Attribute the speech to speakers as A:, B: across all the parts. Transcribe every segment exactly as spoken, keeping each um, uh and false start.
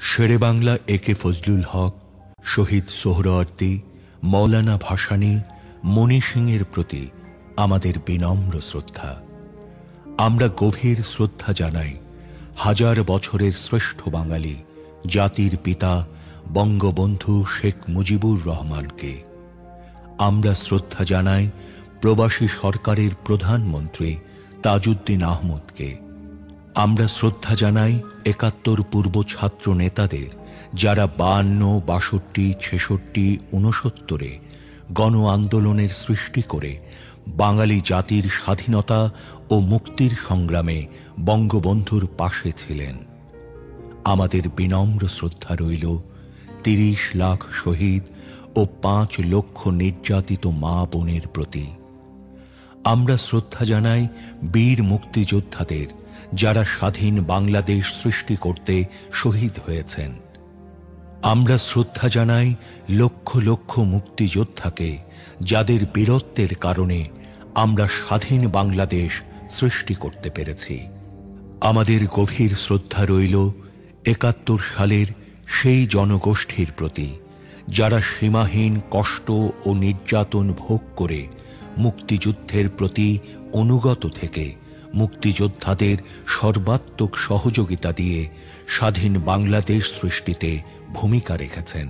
A: শেরে বাংলা এ কে ফজলুল হক, শহীদ সোহরাওয়ার্দী, মৌলানা ভাসানী, মণি সিংয়ের প্রতি আমাদের বিনম্র শ্রদ্ধা। আমরা গভীর শ্রদ্ধা জানাই হাজার বছরের শ্রেষ্ঠ বাঙালি জাতির পিতা বঙ্গবন্ধু শেখ মুজিবুর রহমানকে। আমরা শ্রদ্ধা জানাই প্রবাসী সরকারের প্রধানমন্ত্রী তাজউদ্দিন আহমদকে। আমরা শ্রদ্ধা জানাই একাত্তর পূর্ব ছাত্র নেতাদের, যারা বায়ান্ন, বাষট্টি, ছেষট্টি, ঊনসত্তরে গণ আন্দোলনের সৃষ্টি করে বাঙালি জাতির স্বাধীনতা ও মুক্তির সংগ্রামে বঙ্গবন্ধুর পাশে ছিলেন। আমাদের বিনম্র শ্রদ্ধা রইল তিরিশ লাখ শহীদ ও পাঁচ লক্ষ নির্যাতিত মা বোনের প্রতি। আমরা শ্রদ্ধা জানাই বীর মুক্তিযোদ্ধাদের, যারা স্বাধীন বাংলাদেশ সৃষ্টি করতে শহীদ হয়েছেন। আমরা শ্রদ্ধা জানাই লক্ষ লক্ষ মুক্তিযোদ্ধাকে, যাদের বীরত্বের কারণে আমরা স্বাধীন বাংলাদেশ সৃষ্টি করতে পেরেছি। আমাদের গভীর শ্রদ্ধা রইল একাত্তর সালের সেই জনগোষ্ঠীর প্রতি, যারা সীমাহীন কষ্ট ও নির্যাতন ভোগ করে মুক্তিযুদ্ধের প্রতি অনুগত থেকে মুক্তিযোদ্ধাদের সর্বাত্মক সহযোগিতা দিয়ে স্বাধীন বাংলাদেশ সৃষ্টিতে ভূমিকা রেখেছেন।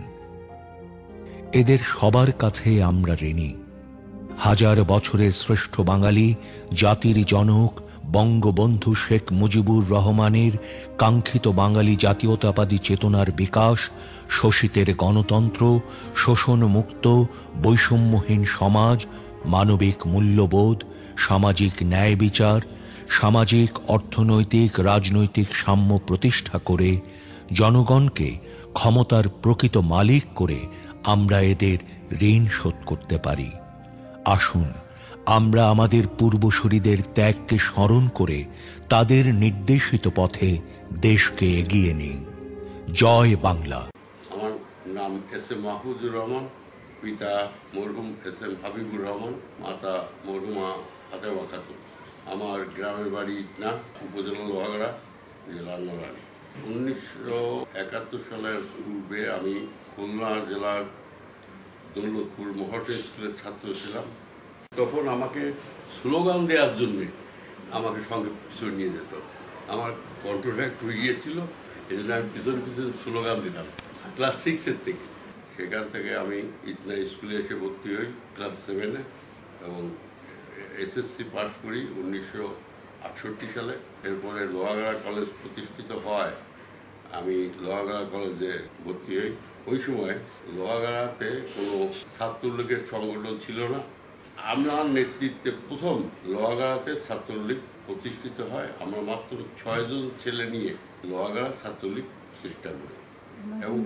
A: এদের সবার কাছে আমরা ঋণী। হাজার বছরের শ্রেষ্ঠ বাঙালি জাতির জনক বঙ্গবন্ধু শেখ মুজিবুর রহমানের কাঙ্ক্ষিত বাঙালি জাতীয়তাবাদী চেতনার বিকাশ, শোষিতের গণতন্ত্র, শোষণমুক্ত বৈষম্যহীন সমাজ, মানবিক মূল্যবোধ, সামাজিক ন্যায় বিচার, সামাজিক অর্থনৈতিক রাজনৈতিক সাম্য প্রতিষ্ঠা করে জনগণকে ক্ষমতার প্রকৃত মালিক করে আমরা এদের ঋণ শোধ করতে পারি। আসুন আমরা আমাদের পূর্বসূরীদের ত্যাগকে স্মরণ করে তাদের নির্দেশিত পথে দেশকে এগিয়ে নিই। জয় বাংলা।
B: আমার নাম এস এম মাহফুজুর রহমান, পিতা মরহুম এস এম হাবিবুর রহমান, মাতা মরহুমা ফাতেমা খাতুন। আমার গ্রামের বাড়ি ইটনা, উপজেলা লোহাগাড়া, জেলা নোয়াখালী। উনিশশো একাত্তর সালের পূর্বে আমি খুলনা জেলার দৌলতপুর মহর্ষি স্কুলের ছাত্র ছিলাম। তখন আমাকে স্লোগান দেওয়ার জন্যে আমাকে সঙ্গে পিছনে নিয়ে যেত। আমার কন্ট্রোলটা একটু গিয়েছিল, এই জন্য আমি পিছনে পিছনে স্লোগান দিতাম ক্লাস সিক্সের থেকে। সেখান থেকে আমি ইটনা স্কুলে এসে ভর্তি হই ক্লাস সেভেনে এবং এসএসসি পাস করি উনিশশো আটষট্টি সালে। এরপরে লোহাগাড়া কলেজ প্রতিষ্ঠিত হয়, আমি লোহাগাড়া কলেজে ভর্তি হই। ওই সময় লোহাগাড়াতে কোনো ছাত্রলীগের সংগঠন ছিল না। আমার নেতৃত্বে প্রথম লোহাগাড়াতে ছাত্রলীগ প্রতিষ্ঠিত হয়। আমরা মাত্র ছয়জন ছেলে নিয়ে লোহাগাড়া ছাত্রলীগ প্রতিষ্ঠা করি। এবং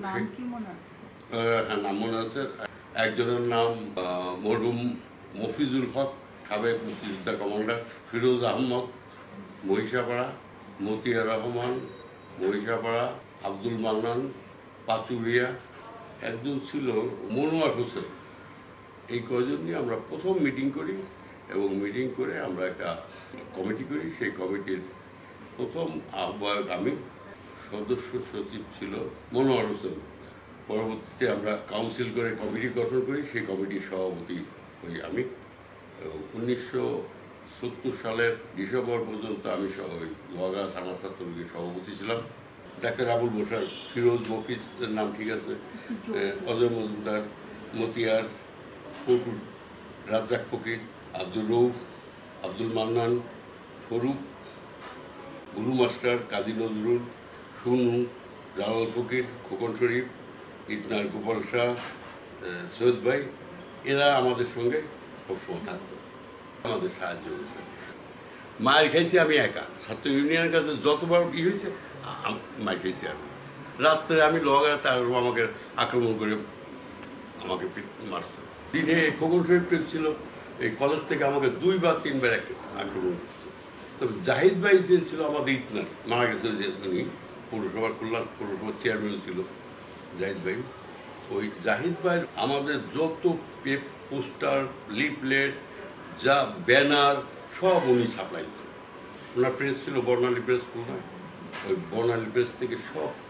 B: হ্যাঁ, নাম মনে আছে। একজনের নাম মরহুম মফিজুল হক, সাবেক মুক্তিযোদ্ধা কমান্ডার, ফিরোজ আহমদ মহিষাপাড়া, মতিয়ার রহমান মহিষাপাড়া, আব্দুল মান্নান পাচুরিয়া, একজন ছিল মনোয়ার হোসেন। এই কয়জন নিয়ে আমরা প্রথম মিটিং করি এবং মিটিং করে আমরা একটা কমিটি করি। সেই কমিটির প্রথম আহ্বায়ক আমি, সদস্য সচিব ছিল মনোয়ার হোসেন। পরবর্তীতে আমরা কাউন্সিল করে কমিটি গঠন করি, সেই কমিটির সভাপতি হই আমি। উনিশশো সত্তর সালের ডিসেম্বর পর্যন্ত আমি ওই লোহাগাড়া থানা ছাত্রলীগের সভাপতি ছিলাম। ডাক্তার আবুল বসার, ফিরোজ, মফিজের নাম ঠিক আছে, অজয় মজুমদার, মতিয়ার, পটু, রাজ্জাক ফকির, আব্দুর রৌফ, আব্দুল মান্নান, স্বরূপ, গুরু মাস্টার, কাজী নজরুল, সুনু, জালাল ফকির, খোকন শরীফ, ইতনার গোপাল শাহ, সৈয়দ ভাই, এরা আমাদের সঙ্গে সবসময় থাকতো, আমাদের সাহায্য করেছে। মায়ের খাইছি আমি একা, ছাত্র ইউনিয়নের কাছে যতবার ই হয়েছে মায়ের খাইছি আমি। রাত্রে আমি লোহাগাড়াতে আমাকে আক্রমণ করে আমাকে মারছে। দিনে খোকন শরীফ ছিল, এই কলেজ থেকে আমাকে দুইবার তিনবার একটা আক্রমণ করছে। তবে জাহিদ ভাই যে ছিল আমাদের ইতনার, মারা গেছে যে উনি পৌরসভার খুলনা পৌরসভার চেয়ারম্যান ছিল জাহিদ ভাই। ওই জাহিদ ভাই আমাদের যত পেপ, পোস্টার, লিফলেট, যা ব্যানার সব উনি সাপ্লাই করেন। ওনার প্রেস ছিল বর্ণালী প্রেস খুলনায়, ওই বর্ণালী প্রেস থেকে সব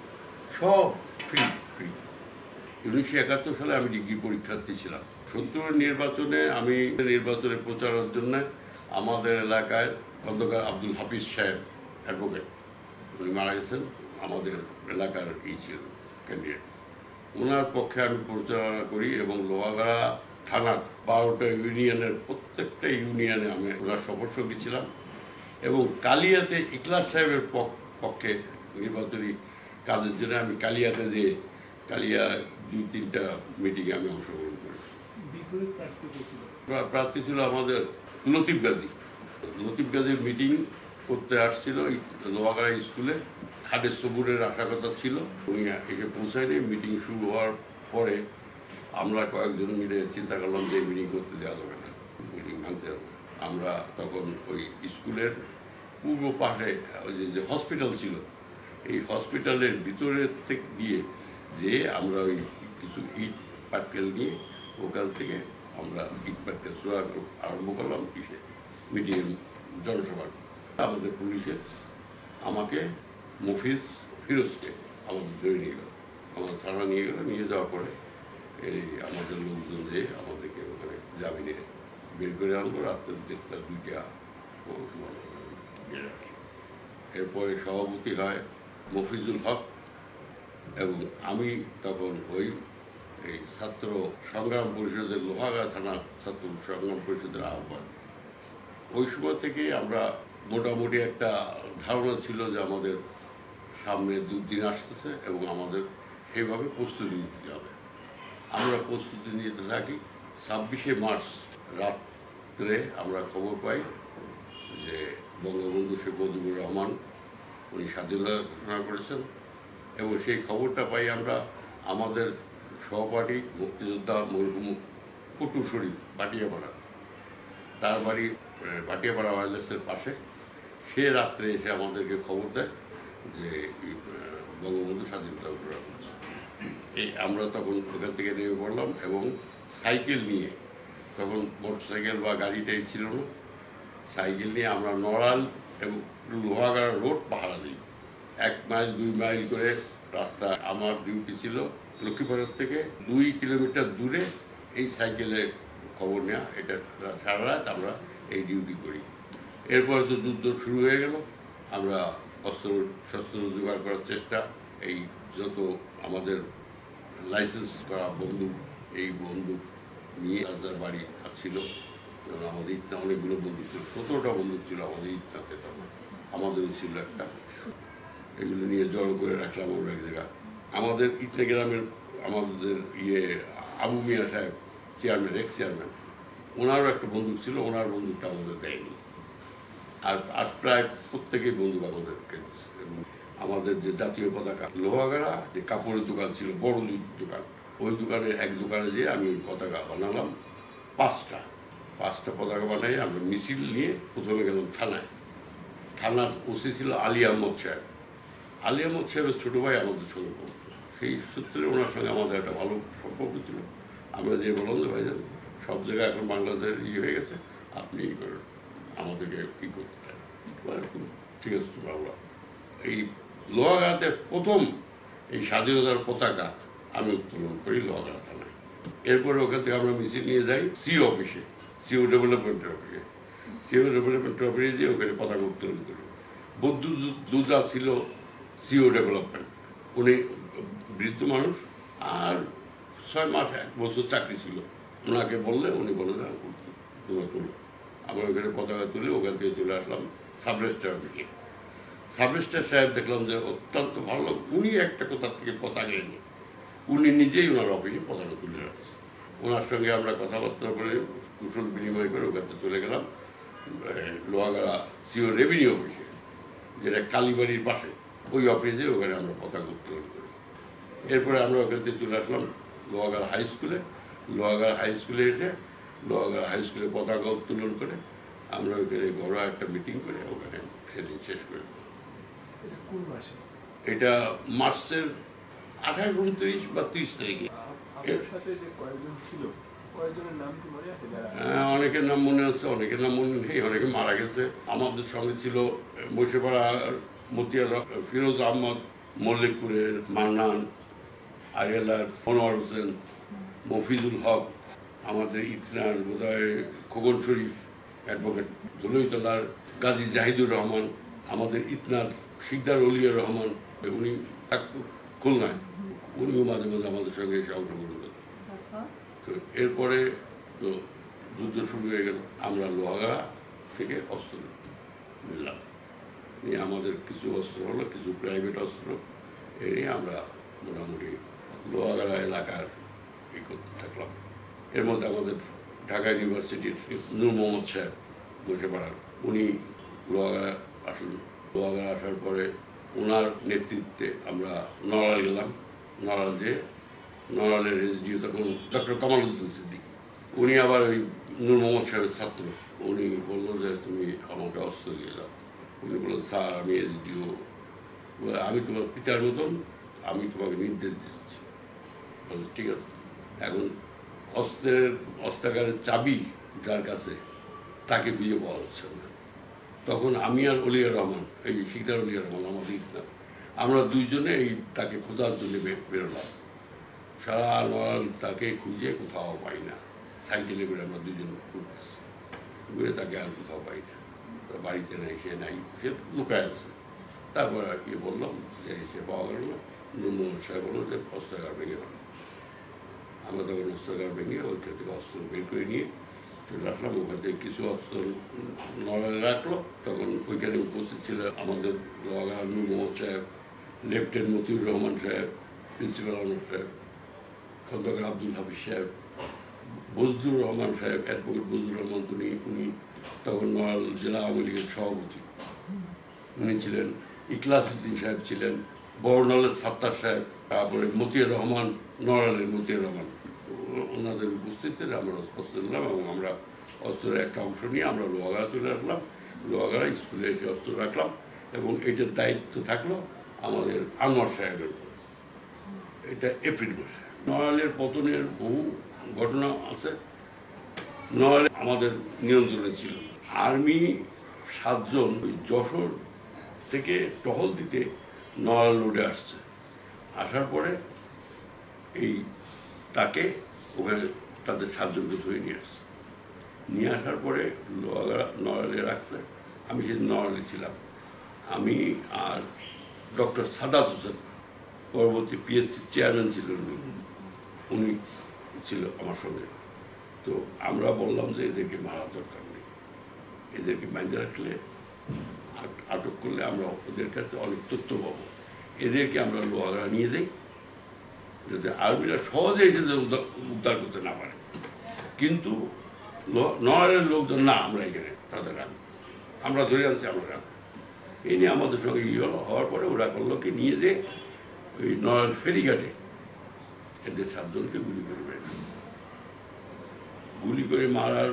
B: সব ফ্রি ফ্রি উনিশশো একাত্তর সালে আমি ডিগ্রি পরীক্ষার্থী ছিলাম। সত্তরের নির্বাচনে আমি নির্বাচনে প্রচারের জন্য আমাদের এলাকায় খন্দকার আব্দুল হাফিজ সাহেব অ্যাডভোকেট, উনি মারা গেছেন, আমাদের এলাকার ই ছিল ক্যান্ডিডেট, ওনার পক্ষে আমি প্রচারণা করি এবং লোহাগাড়া থানার বারোটা ইউনিয়নের প্রত্যেকটা ইউনিয়নে আমি ওনার সফরসঙ্গী ছিলাম এবং কালিয়াতে ইকলাস সাহেবের পক্ষে নির্বাচনী কাজের জন্য আমি কালিয়াতে যে কালিয়া দুই তিনটা মিটিংয়ে আমি অংশগ্রহণ করি। প্রার্থী ছিল আমাদের লতিফ গাজী। লতিফ গাজীর মিটিং করতে আসছিল লোহাগাড়া স্কুলে, খাদের সবুরের আশা কথা ছিল, উনি এসে পৌঁছায়নি। মিটিং শুরু হওয়ার পরে আমরা কয়েকজন মিলে চিন্তা করলাম যে মিটিং করতে দেওয়া যাবে না, মিটিং ভাঙতে হবে। আমরা তখন ওই স্কুলের পূর্ব পাশে ওই যে হসপিটাল ছিল, এই হসপিটালের ভিতরের থেকে দিয়ে যে আমরা ওই কিছু ইট পাটকেল নিয়ে ওখান থেকে আমরা ইট পাটকেল সোয়া আরম্ভ করলাম কিসে মিটিংয়ের জনসভা। আমাদের পুলিশে আমাকে মফিজ ফিরোজকে আমাদের ধরে নিয়ে গেল, আমাদের থানা নিয়ে গেল। নিয়ে যাওয়ার পরে এই আমাদের লোকজন যে আমাদেরকে ওখানে জামিনে বের করে আনলো। রাত্রে দেড়টা দুইটা বেড়ে আসলো। এরপরে সভাপতি হয় মফিজুল হক এবং আমি তখন ওই এই ছাত্র সংগ্রাম পরিষদের লোহাগাড়া থানা ছাত্র সংগ্রাম পরিষদের আহ্বান। ওই সময় থেকে আমরা মোটামুটি একটা ধারণা ছিল যে আমাদের সামনে দুদিন আসতেছে এবং আমাদের সেইভাবে প্রস্তুতি নিতে হবে। আমরা প্রস্তুতি নিতে থাকি। ছাব্বিশে মার্চ রাত্রে আমরা খবর পাই যে বঙ্গবন্ধু শেখ মুজিবুর রহমান উনি স্বাধীনতা ঘোষণা করেছেন এবং সেই খবরটা পাই আমরা আমাদের সহপাঠী মুক্তিযোদ্ধা মরহুম কুটু শরীফ পাটিয়াপাড়া, তার বাড়ি পাটিয়াপাড়া ওয়্যারলেসের পাশে। সে রাত্রে এসে আমাদেরকে খবর দেয় যে বঙ্গবন্ধু স্বাধীনতা ঘোষণা করছে। এই আমরা তখন ওখান থেকে নেমে পড়লাম এবং সাইকেল নিয়ে, তখন মোটর সাইকেল বা গাড়িটাই ছিল না, সাইকেল নিয়ে আমরা নড়াল এবং লোহাগাড়া রোড পাহারা দিই। এক মাইল দুই মাইল করে রাস্তা। আমার ডিউটি ছিল লক্ষ্মীপাড়ার থেকে দুই কিলোমিটার দূরে এই সাইকেলে খবর নেওয়া। এটা সারা রাত আমরা এই ডিউটি করি। এরপরে তো যুদ্ধ শুরু হয়ে গেল। আমরা অস্ত্র শস্ত্র জোগাড় করার চেষ্টা, এই যত আমাদের লাইসেন্স করা বন্দুক, এই বন্দুক নিয়ে যার বাড়ি ছিল, আমাদের ইটনা অনেকগুলো বন্দুক ছিল, সতেরোটা বন্দুক ছিল আমাদের ইটনাতে, তখন আমাদেরও ছিল একটা। এগুলো নিয়ে জড়ো করে রাখলাম আমরা এক জায়গায়। আমাদের ইটনা গ্রামের আমাদের ইয়ে আবু মিয়া সাহেব চেয়ারম্যান, এক্স চেয়ারম্যান, ওনারও একটা বন্দুক ছিল, ওনার বন্দুকটা আমাদের দেয়নি। আর আর প্রায় প্রত্যেকেই বন্দুক আমাদেরকে। আমাদের যে জাতীয় পতাকা লোহাগাড়া যে কাপড়ের দোকান ছিল, বড় দোকান, ওই দোকানের এক দোকানে যেয়ে আমি ওই পতাকা বানালাম পাঁচটা পাঁচটা পতাকা বানাই। আমরা মিছিল নিয়ে প্রথমে গেলাম থানায়। থানার ওসি ছিল আলী আহমদ সাহেব। আলী আহমদ সাহেবের ছোটো ভাই আমাদের সঙ্গে পড়তো, সেই সূত্রে ওনার সঙ্গে আমাদের একটা ভালো সম্পর্ক ছিল। আমরা যে বললাম যে ভাইজান সব জায়গায় এখন বাংলাদেশ ইয়ে হয়ে গেছে, আপনি ই করেন, আমাদেরকে ই করতে চান, ঠিক আছে তোমরা। আমরা এই লোহাগাড়াতে প্রথম এই স্বাধীনতার পতাকা আমি উত্তোলন করি লোহাগাড়া থানায়। এরপরে ওখান থেকে আমরা মিছিল নিয়ে যাই সিও অফিসে, সিও ডেভেলপমেন্টের অফিসে। সিও ডেভেলপমেন্টের অফিসে যেয়ে ওখানে পতাকা উত্তোলন করি। বদ্ধু দুজা ছিল সিও ডেভেলপমেন্ট, উনি বৃদ্ধ মানুষ, আর ছয় মাস এক বছর চাকরি ছিল। ওনাকে বললে উনি বলে না তোমরা তুলো। আমরা ওখানে পতাকা তুলে ওখান থেকে চলে আসলাম সাব রেজিস্ট্রার অফিসে। সাব রেজিস্ট্রার সাহেব দেখলাম যে অত্যন্ত ভালো, উনি একটা কোথার থেকে পতাকা এনে উনি নিজেই ওনার অফিসে পতাকা তুলে রাখছে। ওনার সঙ্গে আমরা কথাবার্তা বলে কুশল বিনিময় করে ওখান থেকে চলে গেলাম লোহাগাড়া সিও রেভিনিউ অফিসে, যেটা কালীবাড়ির পাশে, ওই অফিসে। ওখানে আমরা পতাকা উত্তোলন করি। এরপরে আমরা ওখান থেকে চলে আসলাম লোহাগাড়া হাই স্কুলে। লোহাগাড়া হাই স্কুলে এসে লোহাগাড়া হাই স্কুলে পতাকা উত্তোলন করে আমরা ওইখানে ঘরোয়া একটা মিটিং করে ওখানে সেদিন শেষ করে দেবো। এটা মার্চের আঠাশ উনত্রিশ বা ত্রিশ তারিখে। অনেকের নাম মনে আছে, অনেকের নাম মনে নেই, অনেকে মারা গেছে। আমাদের সঙ্গে ছিল বসেপাড়ার মতিয়ার ফিরোজ আহমদ মল্লিকপুরের মান্নান, আরিয়ালার মনোয়ার হোসেন, মফিজুল হক, আমাদের ইতনার বোধহয় খোকন শরীফ অ্যাডভোকেট, ধুলইতলার গাজী জাহিদুর রহমান, আমাদের ইতনার শিকদার অলিয়া রহমান, উনি খুলনায়, উনিও মাঝে মাঝে আমাদের সঙ্গে এসে অংশগ্রহণ করতেন। তো এরপরে তো যুদ্ধ শুরু হয়ে গেল, আমরা লোহাগড়া থেকে অস্ত্র নিলাম, নিয়ে আমাদের কিছু অস্ত্র হলো, কিছু প্রাইভেট অস্ত্র, এ নিয়ে আমরা মোটামুটি লোহাগড়া এলাকার ই করতে থাকলাম। এর মধ্যে আমাদের ঢাকা ইউনিভার্সিটির নূর মোহাম্মদ সাহেব বসে পড়ান, উনি লোহাগড়া আসলেন। লোহাগড়া আসার পরে ওনার নেতৃত্বে আমরা নড়াল গেলাম। নড়াল যে নড়ালের এসডিও তখন ডক্টর কামাল উদ্দিন সিদ্দিকী, উনি আবার ওই নূর মোহাম্মদ সাহেবের ছাত্র। উনি বললো যে তুমি আমাকে অস্ত্র দিয়ে দাও। উনি বললো স্যার আমি এসডিও, আমি তোমার পিতার মতন, আমি তোমাকে নির্দেশ দিচ্ছি। বললো ঠিক আছে। এখন অস্ত্রের অস্ত্রাগারের চাবি যার কাছে, তাকে খুঁজে পাওয়া যাচ্ছে না। তখন আমি আর অলিয়া রহমান, এই শিকদার অলিয়া রহমান আমাদের ইতনা, আমরা দুইজনে এই তাকে খোঁজার জন্য বেরোলাম। সারা নড়াল তাকে খুঁজে কোথাও পাই না। সাইকেলে করে আমরা দুজন ঘুরতেছি, ঘুরে তাকে আর কোথাও পাই না। বাড়িতে নাই, সে নাই, সে লুকায় আছে। তারপর ইয়ে বললাম যে সে পাওয়া গেল না। নূর মোহাম্মদ সাহেব বললো যে অস্ত্রাগার ভেঙে গেল। আমরা তখন অস্ত্রাগার ভেঙে ওইখান থেকে অস্ত্র বের করে নিয়ে চলে আসলাম। ওখান থেকে কিছু অস্ত্র নড়ালে রাখলো। তখন ওইখানে উপস্থিত ছিল আমাদের লোহাগড়া নূর মোহাম্মদ সাহেব, লেফটেন্যান্ট মতিউর রহমান সাহেব, প্রিন্সিপাল আনোয়ার সাহেব, খন্দকার আব্দুল হাফিজ সাহেব, বজলুর রহমান সাহেব, অ্যাডভোকেট বজলুর রহমান, উনি উনি তখন নড়াইল জেলা আওয়ামী লীগের সভাপতি উনি ছিলেন। ইখলাস উদ্দিন সাহেব ছিলেন, বর্ণালের সাত্তার সাহেব, তারপরে মতিউর রহমান, নড়াইলের মতিউর রহমান, ওনাদের উপস্থিতিতে আমরা অস্ত্র নিলাম এবং আমরা অস্ত্রের একটা অংশ নিয়ে আমরা লোহাগড়া চলে আসলাম। লোহাগড়া স্কুলে এসে অস্ত্র রাখলাম এবং এটার দায়িত্ব থাকলো আমাদের আনোয়ার সাহেবের উপর। এটা এপ্রিল মাসে। নড়াইলের পতনের বহু ঘটনা আছে। নড়াইল আমাদের নিয়ন্ত্রণে ছিল। আর্মি সাতজন ওই যশোর থেকে টহল দিতে নড়াইল রোডে আসছে। আসার পরে এই তাকে ওখানে তাদের সাতজনকে ধরে নিয়ে আসছে। নিয়ে আসার পরে লোহাগড়া নড়াইলে রাখছে। আমি সেদিন নড়াইলে ছিলাম। আমি আর ডক্টর সাদাত হোসেন, পরবর্তী পিএসসি চেয়ারম্যান ছিলেন উনি, উনি ছিল আমার সঙ্গে। তো আমরা বললাম যে এদেরকে মারা দরকার নেই, এদেরকে বাইন্ধে রাখলে, আটক করলে আমরা ওদের কাছে অনেক তথ্য পাবো। এদেরকে আমরা লোহাগড়া নিয়ে যাই, যাতে আর্মিরা সহজে এসে উদ্ধার করতে না পারে। কিন্তু নড়াইলের লোকজন না, আমরা এখানে তাদের রাখবো, আমরা ধরে আনছি, আমরা রাখবো। এই নিয়ে আমাদের সঙ্গে ইয়ে হলো। হওয়ার পরে ওরা করলো কি নিয়ে যে ওই নড়াইল ফেরিঘাটে এদের সাতজনকে গুলি করে মেরে গুলি করে মারার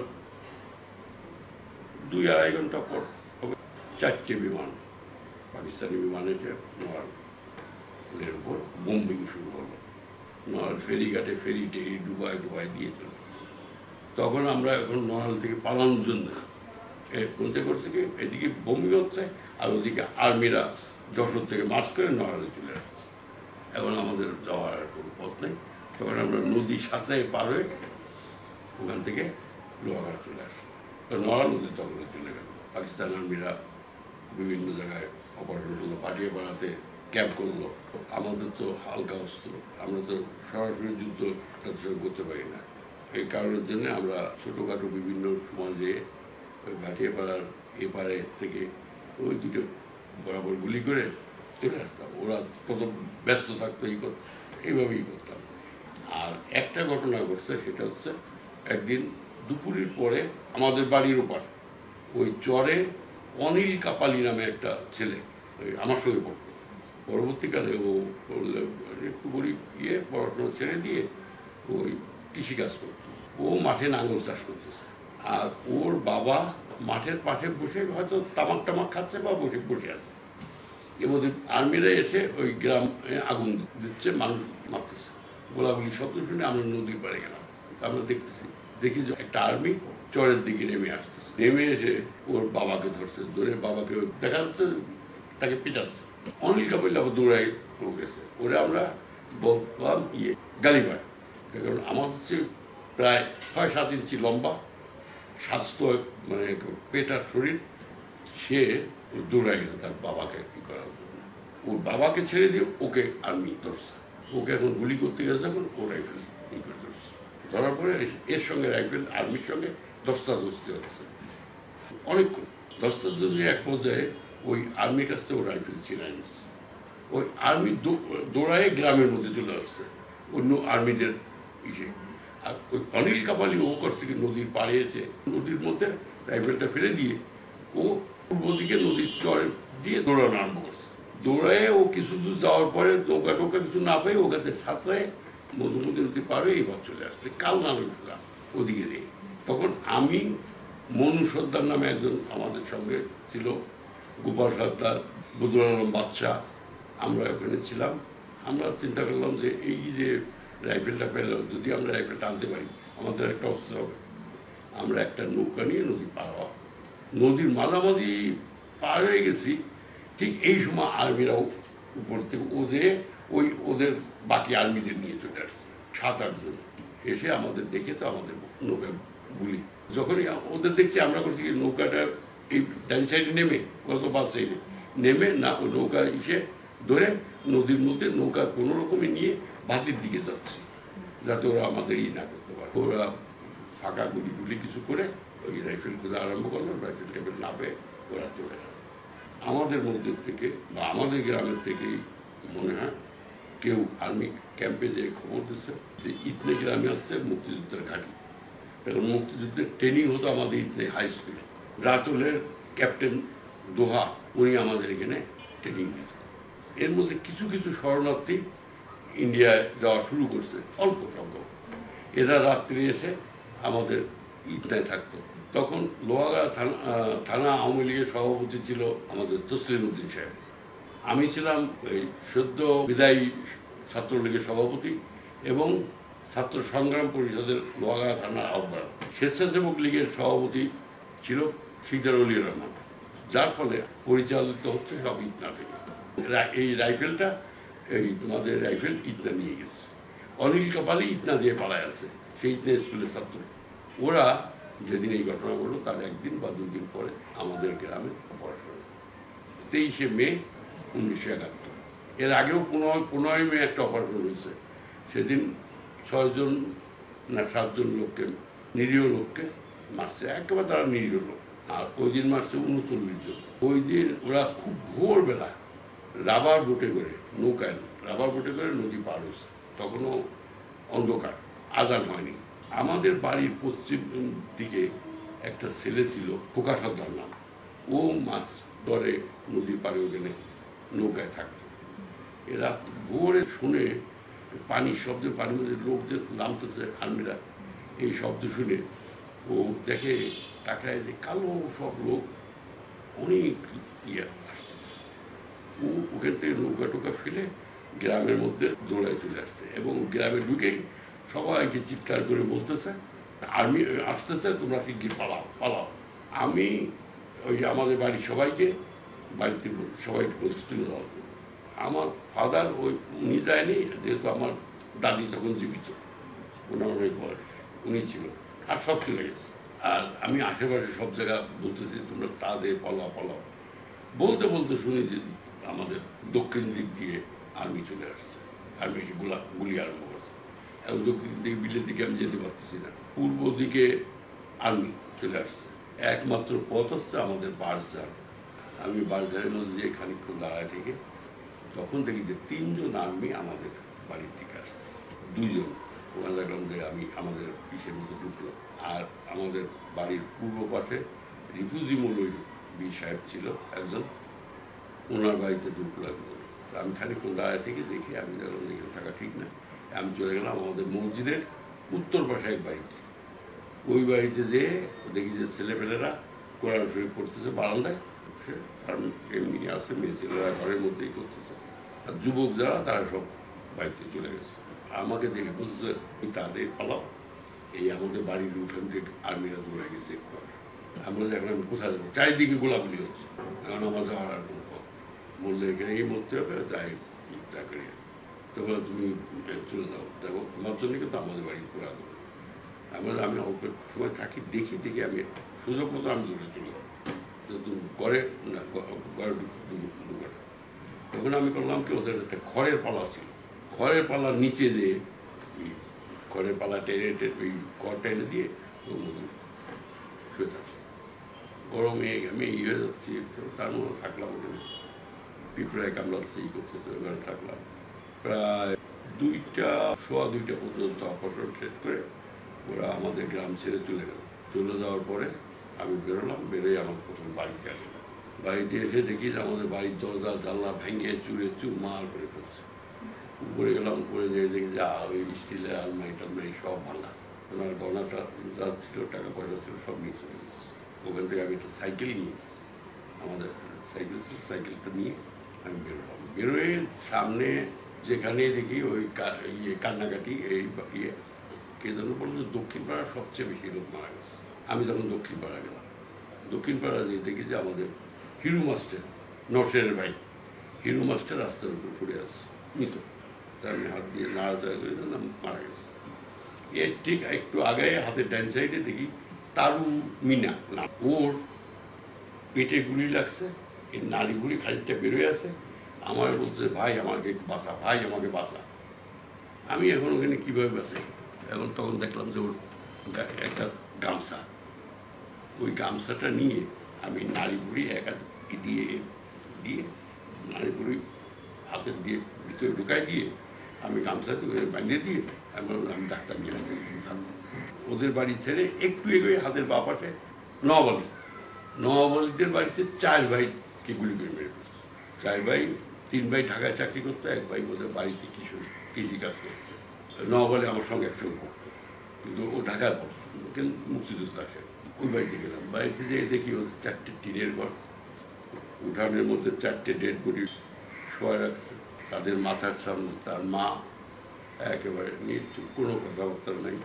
B: দুই আড়াই ঘন্টা পর চারটে বিমান, পাকিস্তানি বিমান এসে নড়াইলের উপর বোম্বিং শুরু হলো। নড়াইল ফেরিঘাটে ফেরি টেরি ডুবাই ডুবাই দিয়েছিল। তখন আমরা এখন নড়াইল থেকে পালানোর জন্য বলতে করছি কি এদিকে বোম্বিং হচ্ছে আর ওদিকে আর্মিরা যশোর থেকে মার্চ করে নড়াইলে চলে আসছে। এখন আমাদের যাওয়ার কোনো পথ নেই। তখন আমরা নদী সাঁতরে পার হয়ে ওখান থেকে লোহাগড়া চলে আসলাম। নড়াইল নদী তখন চলে গেল। পাকিস্তান আর্মিরা বিভিন্ন জায়গায় অপারেশন করলো, পাঠিয়ে পাড়াতে ক্যাম্প করলো। আমাদের তো হালকা অস্ত্র, আমরা তো সরাসরি যুদ্ধ তাদের সঙ্গে করতে পারি না। এই কারণের জন্য আমরা ছোটোখাটো বিভিন্ন সমাজে ওই ভাটিয়া পাড়ার এপারে থেকে ওই দুটো বরাবর গুলি করে চলে আসতাম। ওরা কত ব্যস্ত থাকতো এই করত, এইভাবেই করতাম। আর একটা ঘটনা ঘটছে, সেটা হচ্ছে একদিন দুপুরের পরে আমাদের বাড়ির ওপার ওই চরে অনিল কাপালি নামে একটা ছেলে ওই আমার সঙ্গে পড়তো। পরবর্তীকালে ও একটু গরিব ইয়ে পড়াশোনা ছেড়ে দিয়ে ওই কৃষিকাজ করতো। ও মাঠে নাঙল চাষ করতেছে, আর ওর বাবা মাঠের পাশে বসে হয়তো তামাক টামাক খাচ্ছে বা বসে বসে আছে। এর মধ্যে আর্মিরা এসে ওই গ্রামে আগুন দিচ্ছে, মানুষ মারতেছে। গোলাগুলি শব্দ শুনে আমরা নদীর পাড়ে গেলাম। আমরা দেখতেছি, দেখি যে একটা আর্মি চরের দিকে নেমে আসতেছে। নেমে এসে ওর বাবাকে ধরছে, ধরে বাবাকে দেখা যাচ্ছে তাকে পিটাচ্ছে। অনিল কাপাল আবার দৌড়াই গেছে, ওরা আমরা বললাম ইয়ে গালিবার, কারণ আমাদের চেয়ে প্রায় ছয় সাত ইঞ্চি লম্বা, স্বাস্থ্য মানে পেটার শরীর, সে দৌড়াই গেছে তার বাবাকে ই করার জন্য। ওর বাবাকে ছেড়ে দিয়ে ওকে আর্মি ধরছে, ওকে এখন গুলি করতে গেছে যখন ও রাইফেল ই করে ধরছে, ধরার পরে এর সঙ্গে রাইফেল আর্মির সঙ্গে ধস্তাধস্তি হচ্ছে অনেকক্ষণ। ধস্তাধস্তি এক পর্যায়ে ওই আর্মির কাছ থেকে ও রাইফেল ছিনাই নিচ্ছে, ওই আর্মি দৌড়ায় গ্রামের মধ্যে চলে আসছে অন্য আর্মিদের ইসে। আর ওই অনিল কাপালি ও করছে কি নদীর পাড়ে এসে নদীর মধ্যে রাইফেলটা ফেলে দিয়ে ও পূর্ব দিকে নদীর চর দিয়ে দৌড়ানো আরম্ভ করছে। দৌড়ায় ও কিছু দূর যাওয়ার পরে নৌকা টোকা কিছু না পেয়ে ওখানে সাঁতরায় মধুমতি নদী পাড়ে এইবার চলে আসছে কাল নানুরা ওদিকে দিয়ে। তখন আমি মনু সর্দার নামে একজন আমাদের সঙ্গে ছিল, গোপাল সর্দার, বদরুল আলম বাদশা, আমরা ওখানে ছিলাম। আমরা চিন্তা করলাম যে এই যে রাইফেলটা পেল, যদি আমরা রাইফেলটা আনতে পারি আমাদের একটা অস্ত্র হবে। আমরা একটা নৌকা নিয়ে নদী পার হওয়া, নদীর মাঝামাঝি পার হয়ে গেছি, ঠিক এই সময় আর্মিরাও উপর থেকে ও যে ওই ওদের বাকি আর্মিদের নিয়ে চলে আসছে সাত আটজন, এসে আমাদের দেখে তো আমাদের নৌকা গুলি। যখনই ওদের দেখছি আমরা করছি কি নৌকাটা এই ডান সাইডে নেমে, গত পাঁচ সাইডে নেমে না ওই নৌকা এসে ধরে নদীর মধ্যে নৌকা কোনো রকমে নিয়ে বাতির দিকে যাচ্ছি, যাতে ওরা আমাদের ই না করতে পারে। ওরা ফাঁকা গুলি টুলি কিছু করে ওই রাইফেল খোঁজা আরম্ভ করলো, রাইফেল টাইফেল না পেয়ে ওরা চলে গেল। আমাদের মধ্যে থেকে বা আমাদের গ্রামের থেকেই মনে হয় কেউ আর্মি ক্যাম্পে যে খবর দিচ্ছে যে ইতনে গ্রামে আসছে মুক্তিযুদ্ধের ঘাঁটি, কারণ মুক্তিযুদ্ধের ট্রেনিং হতো আমাদের ইতনে হাই স্কুলে। রাতুলের ক্যাপ্টেন দোহা উনি আমাদের এখানে ট্রেনিং দিত। এর মধ্যে কিছু কিছু শরণার্থী ইন্ডিয়ায় যাওয়া শুরু করছে অল্প সংখ্যক, এরা রাত্রি এসে আমাদের ইতনায় থাকতো। তখন লোহাগাড়া থানা থানা আওয়ামী লীগের সভাপতি ছিল আমাদের তসলিম উদ্দিন সাহেব, আমি ছিলাম এই সদ্য বিদায়ী ছাত্রলীগের সভাপতি এবং ছাত্র সংগ্রাম পরিষদের লোহাগাড়া থানার আহ্বায়ক। স্বেচ্ছাসেবক লীগের সভাপতি ছিল শিকদার অলি রহমান, যার ফলে পরিচালিত হচ্ছে সব ইতনা থেকে। এই রাইফেলটা এই তোমাদের রাইফেল ইতনা নিয়ে গেছে, অনিল কাপালি ইতনা দিয়ে পালায় আছে, সেই ইতনা স্কুলের ছাত্র। ওরা যেদিন এই ঘটনা ঘটলো তার একদিন বা দুই দিন পরে আমাদের গ্রামে পড়াশোনা, তেইশে মে উনিশশো একাত্তর। এর আগেও পনেরো পনেরোই মে একটা অপারেশন হয়েছে, সেদিন ছয়জন না সাতজন লোককে, নিরীহ লোককে মারছে, একেবারে তারা নিরীহ লোক। আর ওই দিন মারছে উনচল্লিশ জন। ওই দিন ওরা খুব ভোরবেলা রাবার বোটে করে, নৌকায় রাবার বোটে করে নদী পার হয়েছে, তখনও অন্ধকার, আজান হয়নি। আমাদের বাড়ির পশ্চিম দিকে একটা ছেলে ছিল খোকা সর্দার নাম, ও মাছ ধরে নদীর পাড়ে ওখানে নৌকায় থাকতো। এ রাত ভোরে শুনে পানির শব্দে, পানির মধ্যে লোক যে নামতেছে আর্মিরা, এই শব্দ শুনে ও দেখে তাকায় যে কালো সব লোক অনেক ইয়ে আসতেছে। ও ওখান থেকে নৌকা টোকা ফেলে গ্রামের মধ্যে দৌড়ায় চলে আসছে এবং গ্রামে ঢুকেই সবাইকে চিৎকার করে বলতেছে আর্মি আসতেছে, তোমরা শিগগির পালাও পালাও। আমি ওই আমাদের বাড়ির সবাইকে বাড়িতে সবাইকে বলতে চলে যাওয়ার জন্য। আমার ফাদার ওই উনি যায়নি, যেহেতু আমার দাদি তখন জীবিত, ওনার অনেক বয়স, উনি ছিল, আর সব চলে গেছে। আর আমি আশেপাশে সব জায়গা বলতেছি তোমরা তাদের পালাও পালাও, বলতে বলতে শুনি যে আমাদের দক্ষিণ দিক দিয়ে আর্মি চলে আসছে, আর্মি গোলা গুলি আরম্ভ করছে। এখন দক্ষিণ দিকে বিলের দিকে আমি যেতে পারতেছি না, পূর্ব দিকে আর্মি চলে আসছে, একমাত্র পথ হচ্ছে আমাদের বারজার। আমি বারজারের মধ্যে যে খানিকক্ষণ দাঁড়ায় থেকে তখন দেখি যে তিনজন আর্মি আমাদের বাড়ির দিকে আসছে, দুইজন ওখানে দেখলাম যে আমি আমাদের ইসের মধ্যে ঢুকলো। আর আমাদের বাড়ির পূর্ব পাশে রিফিউজি মৌলভী সাহেব ছিল একজন, ওনার বাড়িতে ঢুকলো একজন। তো আমি খানিকক্ষণ দাঁড়ায় থেকে দেখি, আমি দেখলাম এখানে থাকা ঠিক না, আমি চলে গেলাম আমাদের মসজিদের উত্তর পাশে এক বাড়িতে। ওই বাড়িতে যেয়ে দেখি যে ছেলেপেলেরা কোরআন শরীফ পড়তেছে বারান্দায়, সে কারণ এমনি আছে, মেয়ে ছেলেরা ঘরের মধ্যেই করতেছে, আর যুবক যারা তারা সব বাড়িতে চলে গেছে। আমাকে দেখে বলছে তুমি তাদের পালাও, এই আমাদের বাড়ির উঠান থেকে আর্মিরা দৌড়ে গেছে একটু আগে। আমরা এখন আমি কোথায় যাবো, চারিদিকে গোলাগুলি হচ্ছে, এখন আমার যাওয়ার আর কোনো পথ নেই। বললে এখানেই মরতে হবে, যাই ইচ্ছা করি। তবে তুমি চলে যাও, দেখো তোমার জন্য কিন্তু আমাদের বাড়ি পুরা দেবো। আমরা আমি অল্প সময় থাকি, দেখি দেখি আমি সুযোগ মতো আমি দূরে চলে যাবো, তুমি ঘরে না ঘরে ঢুকে। তখন আমি করলাম কি, ওদের একটা খড়ের পালা ছিল, খড়ের পালার নিচে যে খড়ের পালা টেনে ওই খড় টেনে দিয়ে ওর মধ্যে শুয়ে থাকলাম। গরমে আমি ই হয়ে যাচ্ছি, তার মধ্যে থাকলাম ওখানে, পিঁপড়ায় কামড়াচ্ছে, ই করতেছে, ওখানে থাকলাম প্রায় দুইটা সোয়া দুইটা পর্যন্ত অপারেশন শেষ করে ওরা আমাদের গ্রাম ছেড়ে চলে গেল। চলে যাওয়ার পরে আমি বেরোলাম, বেরোয় আমার প্রথম বাড়িতে আসলাম। বাড়িতে এসে দেখি যে আমাদের বাড়ির দরজা জানলা ভেঙে চুরে চুরমার করে ফেলছে। উপরে গেলাম, উপরে যেয়ে দেখি যে ওই স্টিলের আলমারি টালমারি সব ভাঙা, ওনার গয়নাটা যা ছিল, টাকা পয়সা ছিল, সব নিয়ে চলে গেছে। ওখান থেকে আমি একটা সাইকেল নিয়ে, আমাদের সাইকেল ছিল, সাইকেলটা নিয়ে আমি বেরোলাম। বেরোয় সামনে যেখানে দেখি ওই ইয়ে কান্নাকাটি, এই ইয়ে কে যেন বললো দক্ষিণ পাড়ার সবচেয়ে বেশি লোক মারা গেছে। আমি তখন দক্ষিণ পাড়া গেলাম। দক্ষিণ পাড়া যেয়ে দেখি যে আমাদের হিরু মাস্টার, নরসের ভাই হিরু মাস্টার রাস্তার উপর পড়ে আছে মৃত। তার আমি হাত দিয়ে নাড়াচাড়া করে দিলাম, মারা গেছে। এর ঠিক একটু আগে হাতের ডান সাইডে দেখি তারু মিনা না, ওর পেটে গুলি লাগছে, এই নাড়ি গুলি খানিকটা বেরোয় আছে। আমার বলছে ভাই আমাকে একটু বাঁচা, ভাই আমাকে বাঁচা। আমি এখন ওখানে কীভাবে বাঁচাই? এখন তখন দেখলাম যে ওর একটা গামছা, ওই গামছাটা নিয়ে আমি নাড়ি বুড়ি এক হাত দিয়ে দিয়ে নাড়ি বুড়ি হাতের দিয়ে ভিতরে ঢুকাই দিয়ে আমি গামছাতে বাঁধিয়ে দিয়ে আমি আমি ডাক্তার নিয়ে আসতে থাকবো। ওদের বাড়ি ছেড়ে একটু এগোয় হাতের বা পাশে নওয়াবলী, নওয়াবলীদের বাড়িতে চার ভাইকে গুলি করে মেরে ফেলছে। চার ভাই, তিন ভাই ঢাকায় চাকরি করতো, এক ভাই ওদের বাড়িতে কিশোর কৃষিকাজ করতো। নওয়াবলী আমার সঙ্গে একসঙ্গে পড়তো, কিন্তু ও ঢাকায় পড়তো, কিন্তু মুক্তিযুদ্ধ আসে। ওই বাড়িতে গেলাম, বাড়িতে যেয়ে দেখি ওদের চারটে টিনের ঘর, উঠানের মধ্যে চারটে ডেড বডি শোয়া রাখছে, তাদের মাথার সামনে তার মা একেবারে নিশ্চুপ, কোনো কথাবার্তা নেই।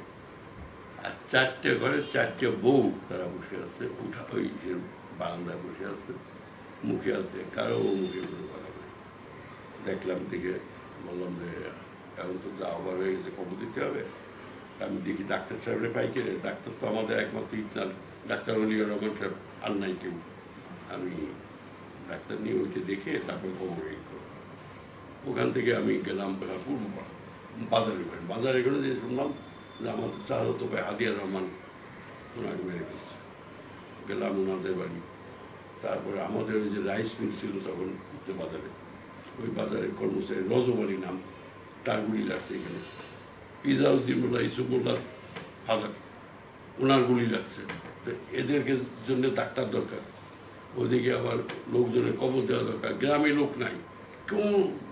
B: আর চারটে ঘরে চারটে বউ তারা বসে আছে, উঠা ওই বারান্দায় বসে আছে, মুখে হাতে, কারো মুখে কোনো কথা নেই। দেখলাম, দেখে বললাম যে এখন তো যা আবার হয়ে গেছে, খবর দিতে হবে। আমি দেখি ডাক্তার সাহেবরে পাই কে, ডাক্তার তো আমাদের একমাত্র ইতনার ডাক্তার অলিউর রহমান সাহেব, আর নাই কেউ। আমি ডাক্তার নিয়ে ওইটা দেখে তারপরে খবর এই করব। ওখান থেকে আমি গেলাম পূর্ব বাজারে, ওখানে বাজারে গেলে যে শুনলাম যে আমাদের চাচাতো ভাই হাদিয়া রহমান ওনাকে মেরে ফেলছে। গেলাম ওনাদের বাড়ি। তারপরে আমাদের ওই যে রাইস মিল ছিল তখন উত্তর বাজারে, ওই বাজারের কর্মচারী রজব আলী নাম, তার গুলি লাগছে এখানে। ইজাউদ্দিন মোল্লা, ইসুফ মোল্লা ফাদার, ওনার গুলি লাগছে। তো এদেরকে জন্য ডাক্তার দরকার, ওদিকে আবার লোকজনের কবর দেওয়া দরকার। গ্রামে লোক নাই, কেউ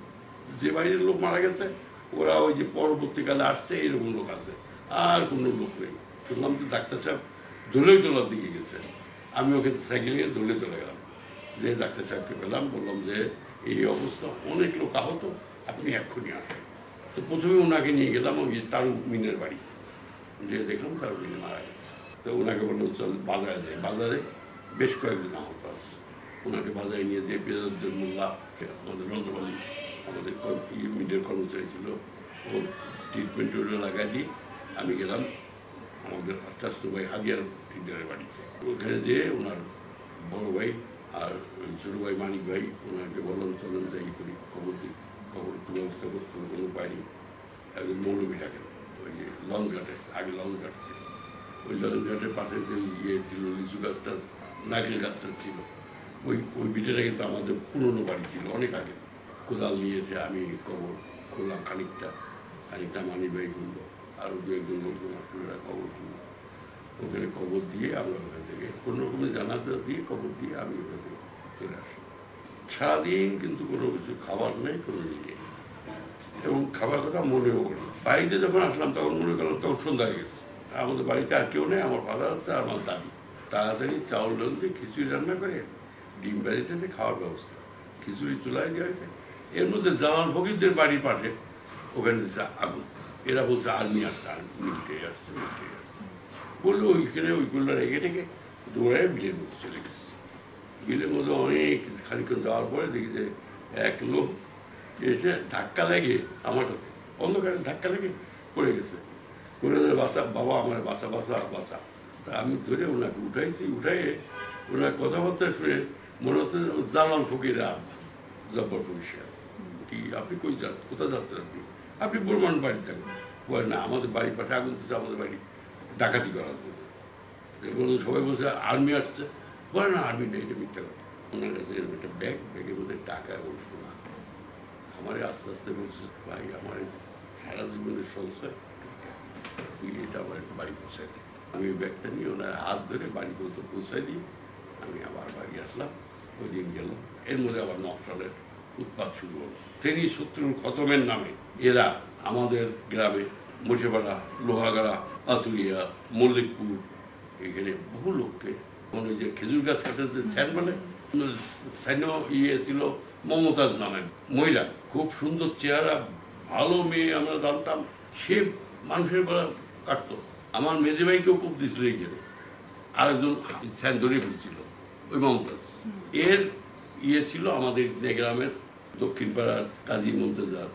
B: যে বাড়ির লোক মারা গেছে ওরা ওই যে পরবর্তীকালে আসছে এরকম লোক আছে, আর কোনো লোক নেই। শুনলাম তো ডাক্তার সাহেব দোলেই তোলার দিকে গেছে। আমি ওকে সাইকেল নিয়ে দোলে চলে গেলাম, যে ডাক্তার সাহেবকে পেলাম, বললাম যে এই অবস্থা, অনেক লোক আহত, আপনি এক্ষুনি আসেন। তো প্রথমে ওনাকে নিয়ে গেলাম ওই তারু মিনের বাড়ি, যে দেখলাম তারু মিনে মারা গেছে। তো ওনাকে বললাম চল বাজারে যাই। বাজারে বেশ কয়েকজন আহত আছে, ওনাকে বাজারে নিয়ে যেয়ে বেজাউদ্দিন মোল্লা, আমাদের রজব আলী, আমাদের মিডের কর্মচারী ছিল, ও ট্রিটমেন্ট লাগাই দিয়ে আমি গেলাম আমাদের চাচাতো ভাই হাদিয়ার টিচারের বাড়িতে। ওখানে যেয়ে ওনার বড় ভাই আর ওই ছোটো ভাই মানিক ভাই, ওনাকে বললাম চলেন যাই করি, খবর দিই। খবর একটু ব্যবস্থা করতে কোনো উপায় নেই। একজন মৌলবী ডাকেন ওই যে লঞ্চ ঘাটে, আগে লঞ্চ ঘাট ছিল, ওই লঞ্চ ঘাটের পাশে যে ইয়ে ছিল লিচু গাছটা, নারকেল গাছটা ছিল, ওই ওই বিটেটা কিন্তু আমাদের পুরনো বাড়ি ছিল অনেক আগে। কোদাল নিয়ে এসে আমি কবর খুললাম, খানিকটা খানিকটা মানিক ভাই খুললো, আরও দু একজন লোকজন আসলে কবর খুললো। ওখানে কবর দিয়ে আমরা ওখান থেকে কোনো রকমের জানাজা দিয়ে কবর দিয়ে আমি ওখান থেকে চলে আসি। সারাদিন কিন্তু কোনো কিছু খাবার নেই, কোনো ইয়ে, এবং খাবার কথা মনেও করি। বাড়িতে যখন আসলাম তখন মনে করলাম তখন সন্ধ্যা হয়ে গেছে, আমাদের বাড়িতে আর কেউ নেই, আমার ফাদার আছে আর আমার দাদি। তাড়াতাড়ি চাউল ডাল দিয়ে খিচুড়ি রান্না করে ডিম বাড়িতে খাওয়ার ব্যবস্থা, খিচুড়ি চুলায় দেওয়া হয়েছে। এর মধ্যে জামাল ফকিরদের বাড়ির পাশে ওখানে দিচ্ছে আগুন, এরা বলছে আর্মি আসছে, আর্মি মিলিটারি আসছে, মিলিটারি আসছে বললো। ওইখানে ওইগুলো রেখে টেকে দৌড়ায় বিলের মধ্যে চলে গেছে। বিলের মধ্যে অনেক খানিক্ষণ যাওয়ার পরে দেখি যে এক লোক এসে ধাক্কা লেগে আমার সাথে অন্ধকারে ধাক্কা লেগে পড়ে গেছে, পড়ে বাসা বাবা আমার বাসা বাসা বাসা। তা আমি ধরে ওনাকে উঠাইছি, উঠাইয়ে ওনার কথাবার্তা শুনে মনে হচ্ছে জালাল ফকির আব্বা জব্বর ফকির সাহেব। কি আপনি কই যান, কোথায় যাচ্ছেন আপনি? আপনি বর্মান বাড়ি থাকেন। বলে না, আমাদের বাড়ির পাশে আগুন দিচ্ছে, আমাদের বাড়ি ডাকাতি করার জন্য। বলতো সবাই বলছে আর্মি আসছে, বলে না আর্মি নেই, এটা মিথ্যা কথা। ওনার কাছে এরকম একটা ব্যাগ, ব্যাগের মধ্যে টাকা এবং সোনা। আমার আস্তে আস্তে বলছে ভাই আমার সারা জীবনের সঞ্চয়, তুই এটা আমার একটু বাড়ি পৌঁছাই দিই। আমি ওই ব্যাগটা নিয়ে ওনার হাত ধরে বাড়ি পর্যন্ত পৌঁছাই দিই। আমি আবার বাড়ি আসলাম, ওই দিন গেল। এর মধ্যে আবার নকশালের উৎপাত শুরু হলো। শ্রেণী শত্রুর খতমের নামে এরা আমাদের গ্রামে মুর্শিপাড়া, লোহাগাড়া, আতুলিয়া, মল্লিকপুর, এখানে বহু লোককে, মনে যে খেজুর গাছ কাটার যে স্যান বলে, স্যান ইয়ে ছিল মমতাজ নামের মহিলা, খুব সুন্দর চেহারা, ভালো মেয়ে আমরা জানতাম। সে মানুষের গলা কাটতো। আমার মেজে ভাইকেও খুব দিছিল এখানে, আরেকজন স্যান ধরে ফেলছিল ওই মমতাজ। এর ইয়ে ছিল আমাদের গ্রামের দক্ষিণ পাড়ার কাজী মমতাজার,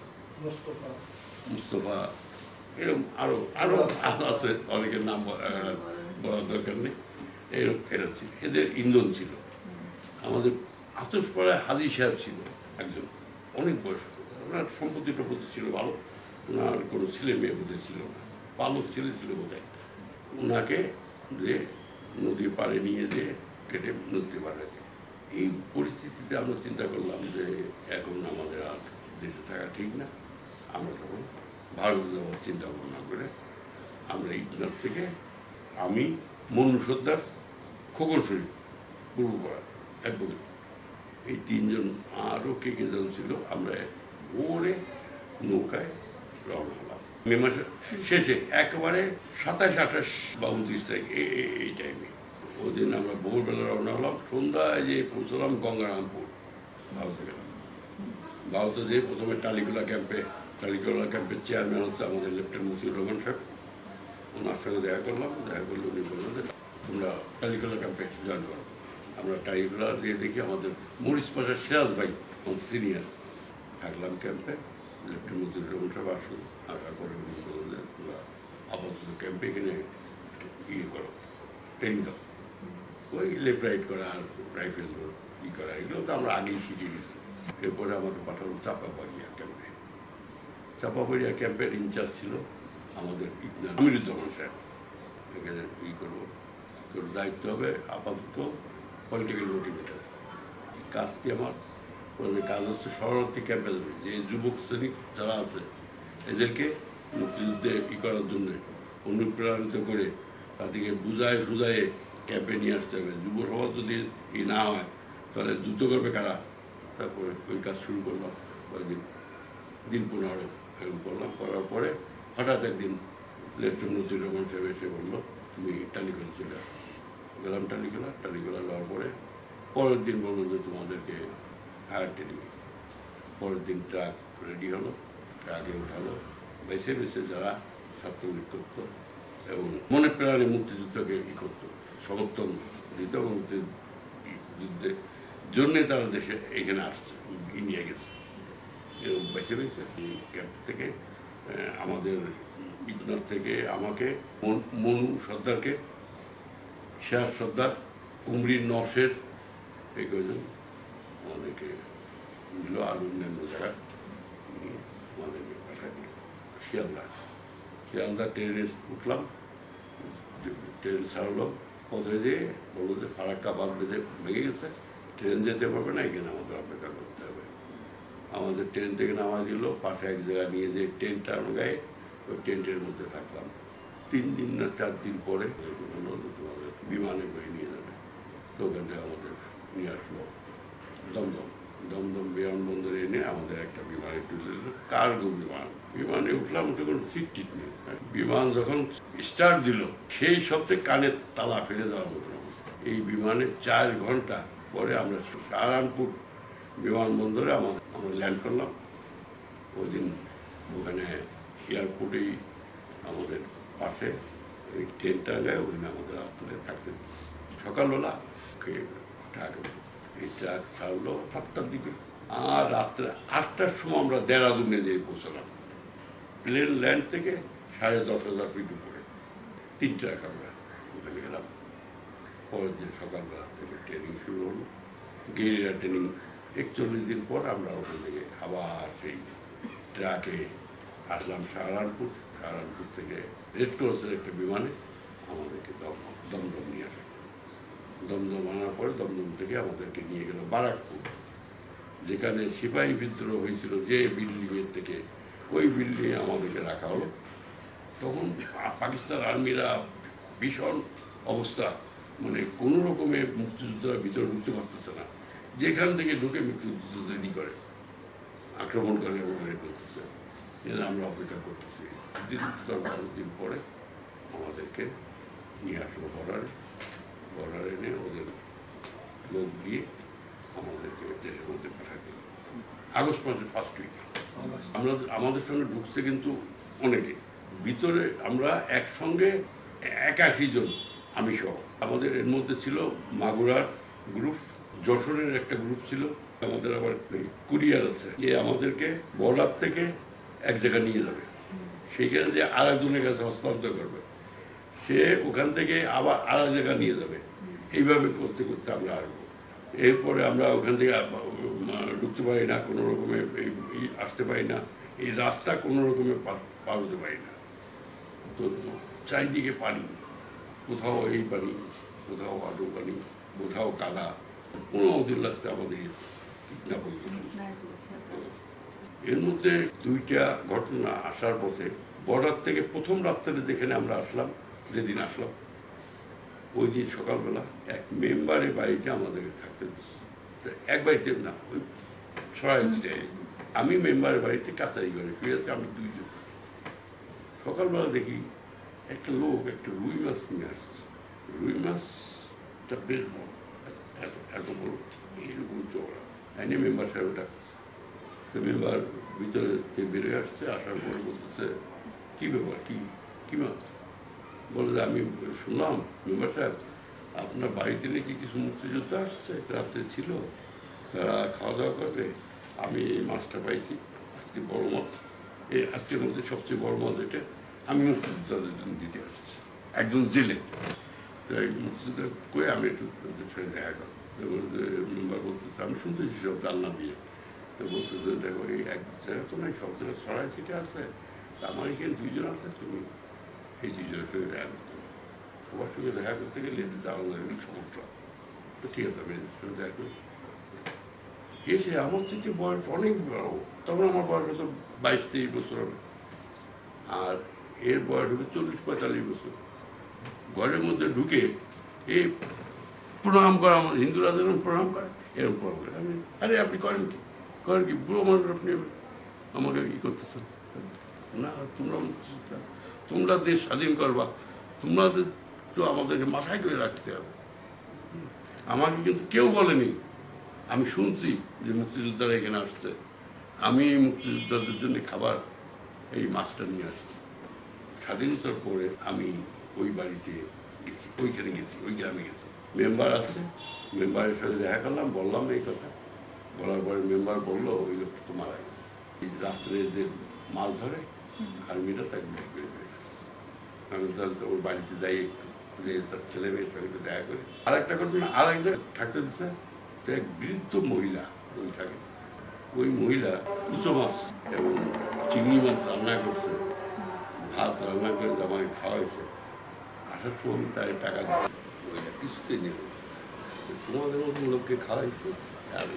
B: মুস্তফা, এরকম আরো আরো আছে, অনেকের নাম বলার দরকার নেই। এরকম এরা ছিল, এদের ইন্ধন ছিল। আমাদের আতসপাড়ায় হাজি সাহেব ছিল একজন, অনেক বয়স্ক। ওনার সম্পত্তি টপত্তি ছিল ভালো, ওনার কোনো ছেলে মেয়ে বোধহয় ছিল না, বালক ছেলে ছিল বোধহয়। ওনাকে যে নদীর পাড়ে নিয়ে যেয়ে কেটে নদীতে পাঠাতে। এই পরিস্থিতিতে আমরা চিন্তা করলাম যে এখন আমাদের আর দেশে থাকা ঠিক না। আমরা তখন ভারত যাওয়ার চিন্তা ভাবনা করে আমরা ইটনাথ থেকে আমি, মনু সর্দার, খোকন শরীফ, পূর্বপাড়া অ্যাডভোকেট, এই তিনজন আরও কে কে যেন ছিল, আমরা ভোরে নৌকায় রওনা হলাম। মে মাসের শেষে একেবারে সাতাশ আঠাশ বা উনত্রিশ তারিখ এই টাইমে। ওই দিন আমরা ভোরবেলা রওনা হলাম, সন্ধ্যায় যে পৌঁছলাম গঙ্গারামপুর। ভারতে গেলাম, ভারতে যেয়ে প্রথমে টালিকোলা ক্যাম্পে, টালিকোলা ক্যাম্পের চেয়ারম্যান হচ্ছে আমাদের লেফটেন্যান্ট মতিউর রহমান সাহেব। ওনার সঙ্গে দেখা করলাম, দেখা করলে উনি বললেন যে তোমরা টালিকোলা ক্যাম্পে জয়েন করো। আমরা টালিকোলা দিয়ে দেখি আমাদের মরিচ পাশার সিরাজ ভাই, আমাদের সিনিয়র, থাকলাম ক্যাম্পে। লেফটেন্যান্ট মতিউর রহমান সাহেব আসুন, আসার পরে উনি বললেন যে তোমরা আপাতত ক্যাম্পে এখানে ইয়ে করো, ট্রেনিং দাও, ওই লেফট রাইট করা আর রাইফেল ই করা, এগুলো তো আমরা আগেই শিখে গেছি। এরপরে আমাকে পাঠালো চাপাবাড়িয়া ক্যাম্পে। চাপাবাড়িয়া ক্যাম্পের ইনচার্জ ছিল আমাদের ইতনার আমিরুজ্জামান সাহেব। এখানে ই করবো, তোর দায়িত্ব হবে আপাতত পলিটিক্যাল মোটিভেটার। কাজ কি আমার? কাজ হচ্ছে শরণার্থী ক্যাম্পে যাবে, যে যুবক শ্রেণী যারা আছে এদেরকে মুক্তিযুদ্ধে ই করার জন্য অনুপ্রাণিত করে তাদেরকে বুঝায় সুঝায় ক্যাম্পে নিয়ে আসতে হবে। যুব সমাজ যদি ই না হয় তাহলে যুদ্ধ করবে কারা? তারপরে ওই কাজ শুরু করলাম কয়েকদিন, দিন পনেরো এরকম করলাম। করার পরে হঠাৎ একদিন লেফটেন্যান্ট মতিউর রহমান সাহেব এসে বললো তুমি টালিকোলা চলে আসো। গেলাম টালিকোলা, টালিকোলা যাওয়ার পরে পরের দিন বললো যে তোমাদেরকে হায়ার ট্রেনিং। পরের দিন ট্রাক রেডি হলো, ট্রাকে উঠালো, বেছে বেছে যারা ছাত্রলীগ করতো এবং মনে প্রাণে মুক্তিযুদ্ধকে ই করতো, সমর্থন দিত এবং যুদ্ধের জন্যে তারা দেশে এখানে আসছে, ইন্ডিয়া গেছে। এবং বেছে বেছে এই ক্যাম্প থেকে আমাদের ইতনাথ থেকে আমাকে, মনু সর্দারকে, শেয়ার সর্দার, কুমড়ির নশের, এই কজন আমাদেরকে নিল আর অন্যান্য জায়গায় নিয়ে আমাদেরকে পাঠায় দিল শিয়ালদা। শিয়ালদা ট্রেনে উঠলাম, ট্রেন ছাড়লো, পথে যেয়ে বললো যে ফারাক্কা বাঁধ বেঁধে ভেঙে গেছে, ট্রেন যেতে পারবে না, এখানে আমাদের অপেক্ষা করতে হবে। আমাদের ট্রেন থেকে নামা দিল, পাশে এক জায়গায় নিয়ে যেয়ে টেন্ট টানো গায়ে ওই টেন্টের মধ্যে থাকলাম। তিন দিন না চার দিন পরে বললো যে তোমাদের বিমানে করে নিয়ে যাবে। তো ওখান থেকে আমাদের নিয়ে আসলো দমদম। দমদম বিমানবন্দরে এনে আমাদের একটা বিমানে তুলে দিল, কার্গো বিমান। বিমানে উঠলাম, ওটা কোনো সিট টিট নেই। বিমান যখন স্টার্ট দিল সেই সপ্তাহে কানের তালা ফেলে দেওয়ার মতন অবস্থা। এই বিমানে চার ঘন্টা পরে আমরা সাহারানপুর বিমানবন্দরে আমাদের আমরা ল্যান্ড করলাম। ওই দিন ওখানে এয়ারপোর্টেই আমাদের পাশে ওই ট্রেনটা গায়ে ওখানে আমাদের রাত্রে থাকতে। সকালবেলা ট্রাক, এই ট্রাক ছাড়লো সাতটার দিকে, আর রাত্রে আটটার সময় আমরা দেরাদুনে যেয়ে পৌঁছলাম। প্লেন ল্যান্ড থেকে সাড়ে দশ হাজার ফিট উপরে, তিনটা আমরা ওখানে গেলাম। পরের দিন সকালবেলা থেকে ট্রেনিং শুরু হলো, গেরিলা ট্রেনিং। একচল্লিশ দিন পর আমরা ওখান থেকে আবার সেই ট্রাকে আসলাম সাহারানপুর। সাহারানপুর থেকে রেড ক্রসের একটা বিমানে আমাদেরকে দম দমদম নিয়ে আসলো। দমদম আনার পরে দমদম থেকে আমাদেরকে নিয়ে গেল বারাকপুর, যেখানে সিপাহী বিদ্রোহ হয়েছিল যে বিল্ডিংয়ের থেকে, ওই বিল্ডিংয়ে আমাদেরকে রাখা হলো। তখন পাকিস্তান আর্মিরা ভীষণ অবস্থা, মানে কোনো রকমে মুক্তিযোদ্ধারা ভিতরে ঢুকতে পারতেছে না, যেখান থেকে ঢুকে মুক্তিযুদ্ধ তৈরি করে, আক্রমণ করে এবং মেরে ফেলতেছে। আমরা অপেক্ষা করতেছি। দিন দশ বারো দিন পরে আমাদেরকে নিয়ে আসলো বর্ডারে। বর্ডারে এনে ওদের লোক দিয়ে আমাদেরকে দেশের মধ্যে পাঠা দিল আগস্ট মাসের ফার্স্ট উইকে। আমরা আমাদের সঙ্গে ঢুকছে কিন্তু অনেকে, ভিতরে আমরা একসঙ্গে একাশি জন, আমি সহ। আমাদের এর মধ্যে ছিল মাগুরার গ্রুপ, যশোরের একটা গ্রুপ ছিল, আমাদের আবার কুরিয়ার আছে যে আমাদেরকে বর্ডার থেকে এক জায়গায় নিয়ে যাবে, সেইখানে যে আর একজনের কাছে হস্তান্তর করবে, সে ওখান থেকে আবার আর এক জায়গায় নিয়ে যাবে। এইভাবে করতে করতে আমরা আসবো। এরপরে আমরা ওখান থেকে ঢুকতে পারি না, কোনো রকমে আসতে পারি না, এই রাস্তা কোনো রকমে পার হতে পারি না। তো চারিদিকে পানি, কোথাও এই পানি, কোথাও আটো পানি, কোথাও কাদা। পনেরো দিন লাগছে আমাদের ইটনা পর্যন্ত। এর মধ্যে দুইটা ঘটনা আসার পথে, বর্ডার থেকে প্রথম রাত্রে যেখানে আমরা আসলাম, যেদিন আসলাম ওই দিন সকালবেলা এক মেম্বারের বাড়িতে আমাদেরকে থাকতে দিচ্ছে। এক বাড়িতে না, ওই ছড়াইছে। আমি মেম্বারের বাড়িতে কাছারি ঘরে শুয়ে আছি, আমি দুইজন। সকালবেলা দেখি একটা লোক একটা রুই মাছ নিয়ে আসছে। রুই মাছটা বেশ বড়, এত এত বড়, এইরকম চওড়া। এনে মেম্বার সাহেব ডাকছে। তো মেম্বার ভিতরে বেড়ে আসছে, আসার পরে বলতেছে, কী ব্যাপার, কী কী মাছ? বলে যে আমি শুনলাম মেম্বার সাহেব আপনার বাড়িতে নাকি কিছু মুক্তিযোদ্ধা আসছে, রাত্রে ছিল, তারা খাওয়া দাওয়া করবে। আমি এই মাছটা পাইছি, আজকে বড় মাছ, এই আজকের মধ্যে সবচেয়ে বড় মাছ এটা, আমি মুক্তিযোদ্ধাদের জন্য দিতে আসছি, একজন জেলে। তো এই মুক্তিযোদ্ধা কয়ে আমি একটু সঙ্গে দেখা করি। মেম্বার বলতেছে, আমি শুনতেছি সব জানলা দিয়ে। তো বলতেছে, দেখো এই এক জায়গা তো নাই, সব জায়গায় ছড়াই ছিটে আছে, আমার এখানে দুইজন আছে, তুমি এই দুজনের সঙ্গে দেখা করতে হবে। সবার সঙ্গে দেখা করতে গেলে এটা জানা যাবে সমস্যা। তো ঠিক আছে, আমি এদের সঙ্গে দেখা করি। এসে আমার থেকে বয়স অনেক বড়, তখন আমার বয়স হতো বাইশ তেইশ বছর হবে, আর এর বয়স হবে চল্লিশ পঁয়তাল্লিশ বছর। ঘরের মধ্যে ঢুকে এই প্রণাম করা, আমার হিন্দুরা যেরকম প্রণাম করে এরকম প্রণাম করে। আমি, আরে আপনি করেন কি করেন কি বুড়ো মানুষ, আপনি আমাকে ই করতেছেন না? তোমরা তোমরা দেশ স্বাধীন করবা, তোমাদের তো আমাদেরকে মাথায় করে রাখতে হবে। আমাকে কিন্তু কেউ বলেনি, আমি শুনছি যে মুক্তিযোদ্ধারা এখানে আসছে, আমি মুক্তিযোদ্ধাদের জন্য খাবার এই মাছটা নিয়ে আসছি। স্বাধীনতার পরে আমি ওই বাড়িতে গেছি, ওইখানে গেছি, ওই গ্রামে গেছি। মেম্বার আছে, মেম্বারের সাথে দেখা করলাম, বললাম এই কথা। বলার পরে মেম্বার বললো ওই লোকটা তো মারা গেছে, এই রাত্রে যে মাছ ধরে আর্মিরা তাকে বিক্রি করে দিয়ে গেছে। আমি তাহলে ওর বাড়িতে যাই একটু, যে তার ছেলে মেয়ের সঙ্গে দেখা করি। আর একটা ঘটনা, আর এক জায়গায় থাকতে দিচ্ছে, তো এক বৃদ্ধ মহিলা ওই থাকে, ওই মহিলা কুচো মাছ এবং চিংড়ি মাছ রান্না করছে, ভাত রান্না করে আমাকে খাওয়াইছে। আসার সময় আমি তার টাকা দিচ্ছি, মহিলা কিছুতেই নেব, তোমাদের মতো লোককে খাওয়াইছে আমি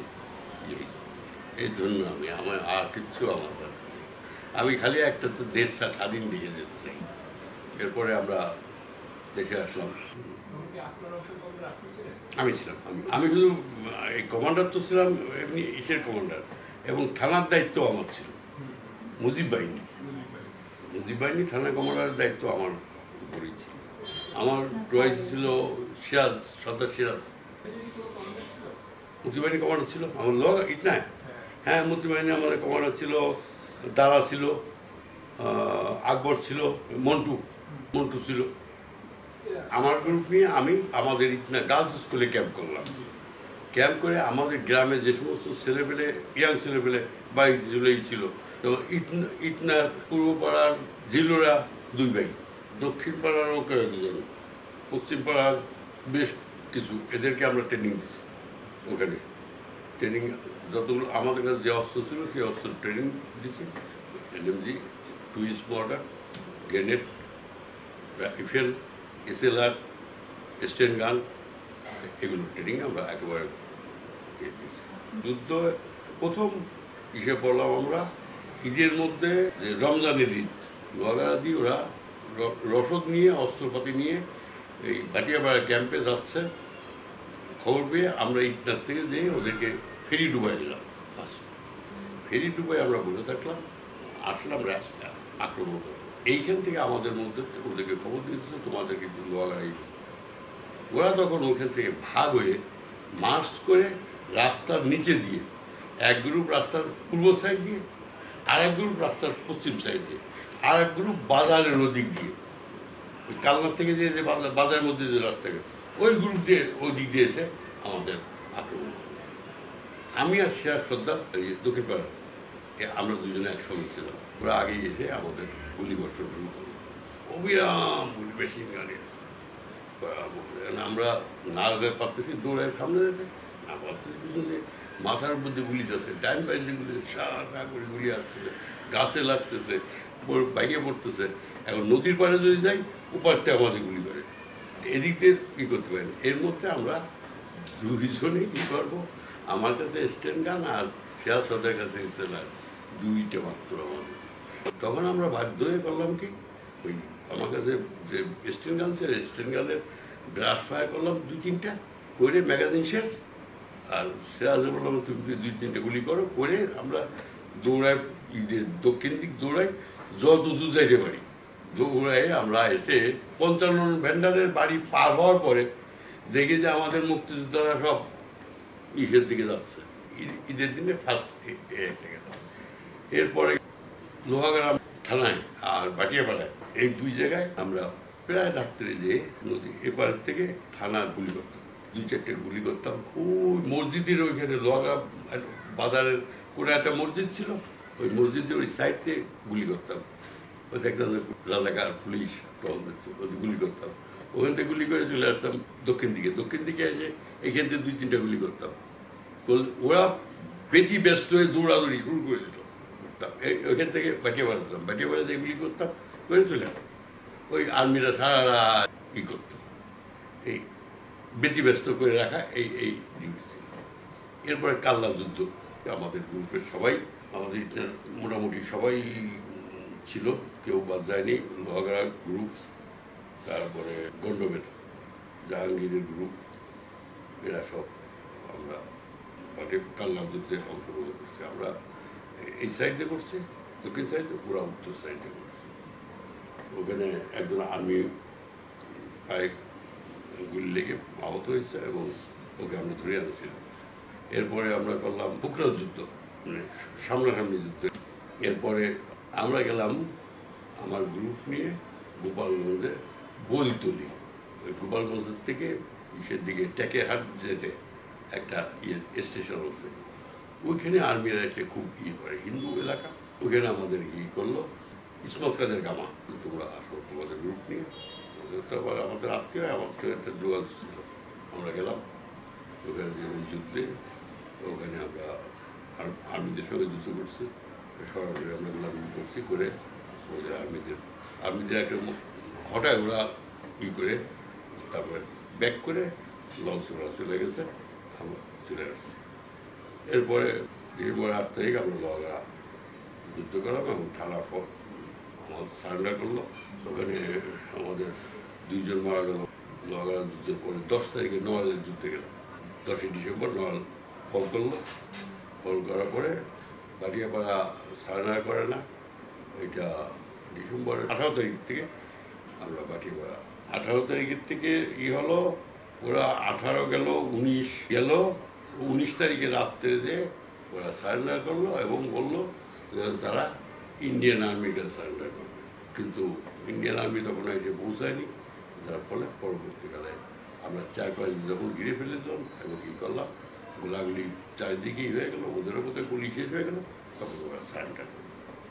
B: এই ধন্য, আমি আমার আর কিচ্ছু আমার দরকার নেই। আমি খালি একটা দেশ স্বাধীন দিকে যেতে চাই। এরপরে আমরা দেশে আসলাম। আমি ছিলাম, আমি আমি শুধু এই কমান্ডার তো ছিলাম, এমনি ইসের কমান্ডার, এবং থানার দায়িত্ব আমার ছিল মুজিব বাহিনী। মুজিব বাহিনী থানা কমান্ডারের দায়িত্ব আমার উপরেই ছিল। আমার রয়েছে ছিল সিরাজ, সর্দার সিরাজ মুক্তি বাহিনী কমান্ডার ছিল আমার লোক ইটনায়। হ্যাঁ, মুক্তি বাহিনী আমাদের কমান্ডার ছিল, দারা ছিল, আকবর ছিল, মন্টু মন্টু ছিল। আমার গ্রুপ নিয়ে আমি আমাদের ইটনা গার্লস স্কুলে ক্যাম্প করলাম। ক্যাম্প করে আমাদের গ্রামে যে সমস্ত ছেলেপেলে ইয়াং ছেলেপেলে বাড়ি চলেই ছিল। তো ইটনার পূর্ব পাড়ার জিলোরা দুই ভাই, দক্ষিণ পাড়ারও কয়েকজন, পশ্চিম পাড়ার বেশ কিছু, এদেরকে আমরা ট্রেনিং দিচ্ছি। ওখানে ট্রেনিং যতগুলো আমাদের কাছে যে অস্ত্র ছিল সেই অস্ত্র ট্রেনিং দিচ্ছি। LMG, two inch mortar, grenade, rifle, SLR, sten gun, এগুলো ট্রেনিং আমরা একেবারে দিয়ে দিয়েছি। যুদ্ধ প্রথম ইসে পড়লাম আমরা ঈদের মধ্যে, যে রমজানের ঈদ, লোহাগাড়া দিয়ে ওরা রসদ নিয়ে অস্ত্রপাতি নিয়ে এই ভাটিয়াপাড়া ক্যাম্পে যাচ্ছে। খবর পেয়ে আমরা ইটনার থেকে যেয়ে ওদেরকে ফেরি ডুবাই দিলাম। ফার্স্ট ফেরি ডুবাই আমরা বসে থাকলাম, আসলাম আক্রমণ করবো। এইখান থেকে আমাদের মধ্যে ওদেরকে খবর দিয়েছে তোমাদের কিন্তু লোহাগাড়াই। ওরা তখন ওইখান থেকে ভাগ হয়ে মার্চ করে রাস্তার নিচে দিয়ে, এক গ্রুপ রাস্তার পূর্ব সাইড দিয়ে, আর এক গ্রুপ রাস্তার পশ্চিম সাইড দিয়ে, আর এক গ্রুপ বাজারের ওদিক দিয়ে, কালনার থেকে যে যে বাজার বাজারের মধ্যে যে রাস্তাঘাট, ওই গ্রুপ দিয়ে ওই দিক দিয়ে এসে আমাদের আক্রমণ করল। আমি আর সিরাজ সর্দার দক্ষিণ পাড়ার আমরা দুজনে একসঙ্গে ছিলাম। ওরা আগে এসে আমাদের গুলি বর্ষণ শুরু করলো, অবিরাম গুলি, মেশিন গানের। আমরা না পারতেছি, দৌড়ায় সামনে যেতে না পারতেছি, পিছনে মাথার মধ্যে গুলি যাচ্ছে, টাইম বাইজে গুলি সারা করে গুলি আসতেছে, গাছে লাগতেছে, বাইকে পড়তেছে। এখন নদীর পাড়ে যদি যাই, ওপারতে আমাদের গুলি করে, এদিক দিয়ে কী করতে পারেন। এর মধ্যে আমরা দুইজনে কী করবো, আমার কাছে স্ট্যান্ড গান আর সিরাজ সর্দার কাছে এসএলআর, দুইটা মাত্র আমাদের। তখন আমরা বাধ্য হয়ে করলাম কি, ওই আমার কাছে যে স্ট্যান্ড গান ছিল, স্ট্যান্ড গানের ব্রাশ ফায়ার করলাম দুই তিনটা করে, ম্যাগাজিন শেষ। আর সিরাজে বললাম তুমি দুই তিনটা গুলি করো, করে আমরা দৌড়াই, ঈদের দক্ষিণ দিক দৌড়াই, যত দূর যাইতে পারি দৌড়াই। আমরা এসে পঞ্চান্ন ভেন্ডারের বাড়ি পার হওয়ার পরে দেখি যে আমাদের মুক্তিযোদ্ধারা সব ঈদের দিকে যাচ্ছে, ঈদের দিনে ফার্স্ট থেকে। এরপরে লোহাগাড়া থানায় আর ভাটিয়াপাড়ায়, এই দুই জায়গায় আমরা প্রায় রাত্রে যেয়ে নদী এপারের থেকে থানার গুলি করতাম, দুই চারটে গুলি করতাম। ওই মসজিদের ওইখানে লোহাগাড়া বাজারের করে একটা মসজিদ ছিল, ওই মসজিদের ওই সাইড থেকে গুলি করতাম। ওই দেখতাম রাজাকার পুলিশ টল দিচ্ছে, ওদের গুলি করতাম। ওখান থেকে গুলি করে চলে আসতাম দক্ষিণ দিকে। দক্ষিণ দিকে এসে এখান থেকে দুই তিনটা গুলি করতাম। ওরা বেটি ব্যস্ত হয়ে দৌড়াদৌড়ি শুরু করে দিত। ওইখান থেকে বাটিয়া বাড়াতাম, বাটিয়া বাড়াতে গুলি করতাম, করে চলে আসতাম। ওই আর্মিরা সারা ই করত, এই ব্যতিব্যস্ত করে রাখা, এই এই ডিউটি ছিল। এরপরে কাল্লা যুদ্ধ, আমাদের গ্রুপের সবাই, আমাদের মোটামুটি সবাই ছিল, কেউ বাদ যায়নি। লোহাগাড়া গ্রুপ, তারপরে গন্ডবের জাহাঙ্গীরের গ্রুপ, এরা সব আমরা কাল্লা যুদ্ধে অংশগ্রহণ করছি। আমরা এই সাইডে করছি, দক্ষিণ সাইডে, পুরা উত্তর সাইডে করছি। ওখানে একজন আর্মি পায়ে গুলি লেগে আহত হয়েছে এবং ওকে আমরা ধরে আনছিলাম। এরপরে আমরা করলাম পোখরাজ যুদ্ধ, মানে সামনাসামনি যুদ্ধ। এরপরে আমরা গেলাম আমার গ্রুপ নিয়ে গোপালগঞ্জে বইতলি। গোপালগঞ্জের থেকে ইসের দিকে টেকেরহাট যেতে একটা ইয়ে স্টেশন আছে, ওইখানে আর্মিরা এসে খুব ইয়ে করে, হিন্দু এলাকা। ওইখানে আমাদের ই করলো, ইসমত কাদের গামা, তোমরা আসো তোমাদের গ্রুপ নিয়ে। তারপর আমাদের আত্মীয়, আমাদের একটা যোগাযোগ ছিল, আমরা গেলাম ওখানে ওই যুদ্ধে। ওখানে আমরা আর্মিদের সঙ্গে যুদ্ধ করছি, সরাসরি আমরা গোলাগুলি করছি, করে ওদের আর্মিদের আর্মিদের একটা হঠাৎ ওরা ই করে, তারপরে ব্যাক করে লঞ্চ ওরা চলে গেছে, আমরা চলে আসছি। এরপরে ডিসেম্বর আট তারিখ আমরা লোহাগাড়া যুদ্ধ করলাম এবং থানা ফল আমাদের সারেন্ডার করলো। ওখানে আমাদের দুইজন মারা গেল লোহাগাড়া যুদ্ধের পরে। দশ তারিখে নোয়ালের যুদ্ধে গেলাম, দশই ডিসেম্বর নোয়াল ফল করলো। ফল করার পরে ভাটিয়াপাড়া সারেন্ডার করে না, এটা ডিসেম্বরের আঠারো তারিখ থেকে আমরা ভাটিয়াপাড়া। আঠারো তারিখের থেকে ই হলো, ওরা আঠারো গেল, উনিশ গেল, উনিশ তারিখে রাত্রে যে ওরা সারেন্ডার করলো এবং বললো তারা ইন্ডিয়ান আর্মির কাছে সারেন্ডার করবে। কিন্তু ইন্ডিয়ান আর্মি তখন এসে পৌঁছায়নি, যার ফলে পরবর্তীকালে আমরা চার পাঁচ যখন ঘিরে ফেলেছিলাম এবং কী করলাম, গোলাগুলি চারিদিকেই হয়ে গেল, ওদেরও মধ্যে গুলি শেষ হয়ে গেল, তখন ওরা সারেন্ডার করল।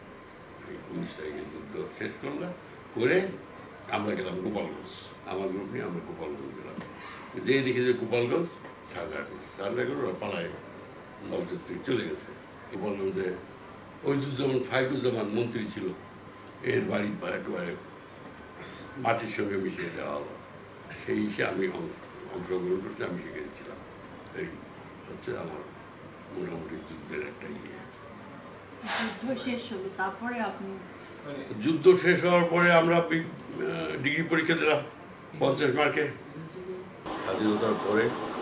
B: এই উনিশ তারিখে যুদ্ধ শেষ করলাম, করে আমরা গেলাম গোপালগঞ্জ, আমার গ্রুপ নিয়ে আমরা গোপালগঞ্জ গেলাম। যেই দেখি যে গোপালগঞ্জ সারেন্ডার করছে, সারেন্ডার করে ওরা পালায় নলচর থেকে চলে গেছে। গোপালগঞ্জে ঐদুজ্জামান ফাইকুজ্জামান মন্ত্রী ছিল, এর বাড়ি একেবারে মাটির সঙ্গে মিশিয়ে দেওয়া হলো। সেই হিসেবে আমি অংশগ্রহণ করছি, আমি শিখেছিলাম। এই হচ্ছে আমার মোটামুটি যুদ্ধের একটা ইয়ে।
C: যুদ্ধ শেষ হলো, তারপরে আপনি
B: যুদ্ধ শেষ হওয়ার পরে আমরা ডিগ্রি পরীক্ষা দিলাম পঞ্চাশ মার্কে। স্বাধীনতার পরে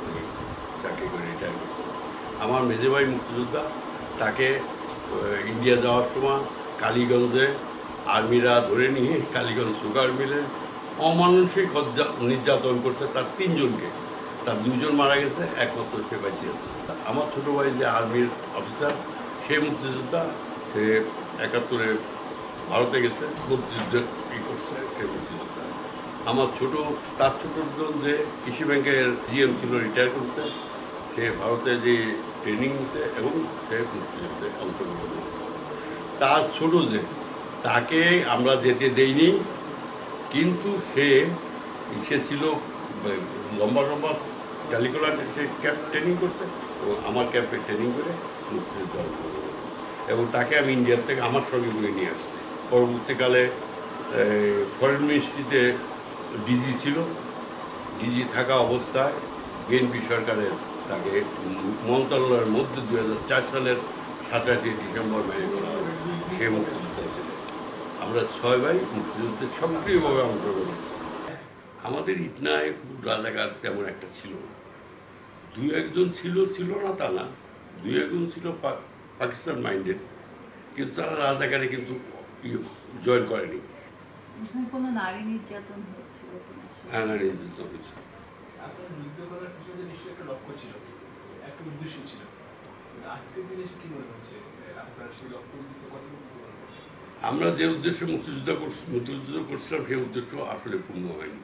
B: চাকরি করে রিটায়ার করছি। আমার মেজে ভাই মুক্তিযোদ্ধা, তাকে ইন্ডিয়া যাওয়ার সময় কালীগঞ্জে আর্মিরা ধরে নিয়ে কালীগঞ্জ সুগার মিলে অমানসিক নির্যাতন করছে তার তিনজনকে। তার দুজন মারা গেছে, একমাত্র সে বেঁচে আছে। আমার ছোটো ভাই যে আর্মির অফিসার, সে মুক্তিযোদ্ধা, সে একাত্তরে ভারতে গেছে, মুক্তিযুদ্ধের ই করছে, সে মুক্তিযোদ্ধা। আমার ছোটো তার ছোটোজন যে কৃষি ব্যাংকের জিএম ছিল, রিটায়ার করছে, সে ভারতে যে ট্রেনিং নিছে এবং সে মুক্তিযুদ্ধে অংশগ্রহণ করছে। তার ছোটো যে, তাকে আমরা যেতে দেইনি, কিন্তু সে সে ছিল লম্বা লম্বা টালিকোলাতে, সে ক্যাম্প ট্রেনিং করছে এবং আমার ক্যাম্পে ট্রেনিং করে মুক্তিযুদ্ধে অংশগ্রহণ করছে এবং তাকে আমি ইন্ডিয়ার থেকে আমার সঙ্গে করে নিয়ে আসছি। পরবর্তীকালে ফরেন মিনিস্ট্রিতে ডিজি ছিল, ডিজি থাকা অবস্থায় বিএনপি সরকারের তাকে মন্ত্রণালয়ের মধ্যে দুই হাজার চার সালের সাতাশে ডিসেম্বর মেনে করা হয়। সে মুক্তিযোদ্ধা ছিল। আমরা ছয় ভাই মুক্তিযুদ্ধে সক্রিয়ভাবে অংশগ্রহণ করছি। আমাদের ইতনায় রাজাকার তেমন একটা ছিল না, দুই একজন ছিল, ছিল না তা না, দুই একজন ছিল পাকিস্তান মাইন্ডেড, কিন্তু তারা রাজাকারে কিন্তু জয়েন করেনি।
C: কোনো নারী নির্যাতন হয়েছিল?
B: হ্যাঁ, নারী নির্যাতন হয়েছিল।
D: আপনার যুদ্ধ করার পিছনে নিশ্চয়ই একটা লক্ষ্য ছিল, একটা উদ্দেশ্য ছিল। আজকের দিনে এসে কি মনে হচ্ছে আপনার সেই লক্ষ্য উদ্দেশ্য কতটুকু পূরণ হচ্ছে?
B: আমরা যে উদ্দেশ্যে মুক্তিযুদ্ধ করছি মুক্তিযুদ্ধ করছিলাম সেই উদ্দেশ্য আসলে পূর্ণ হয়নি,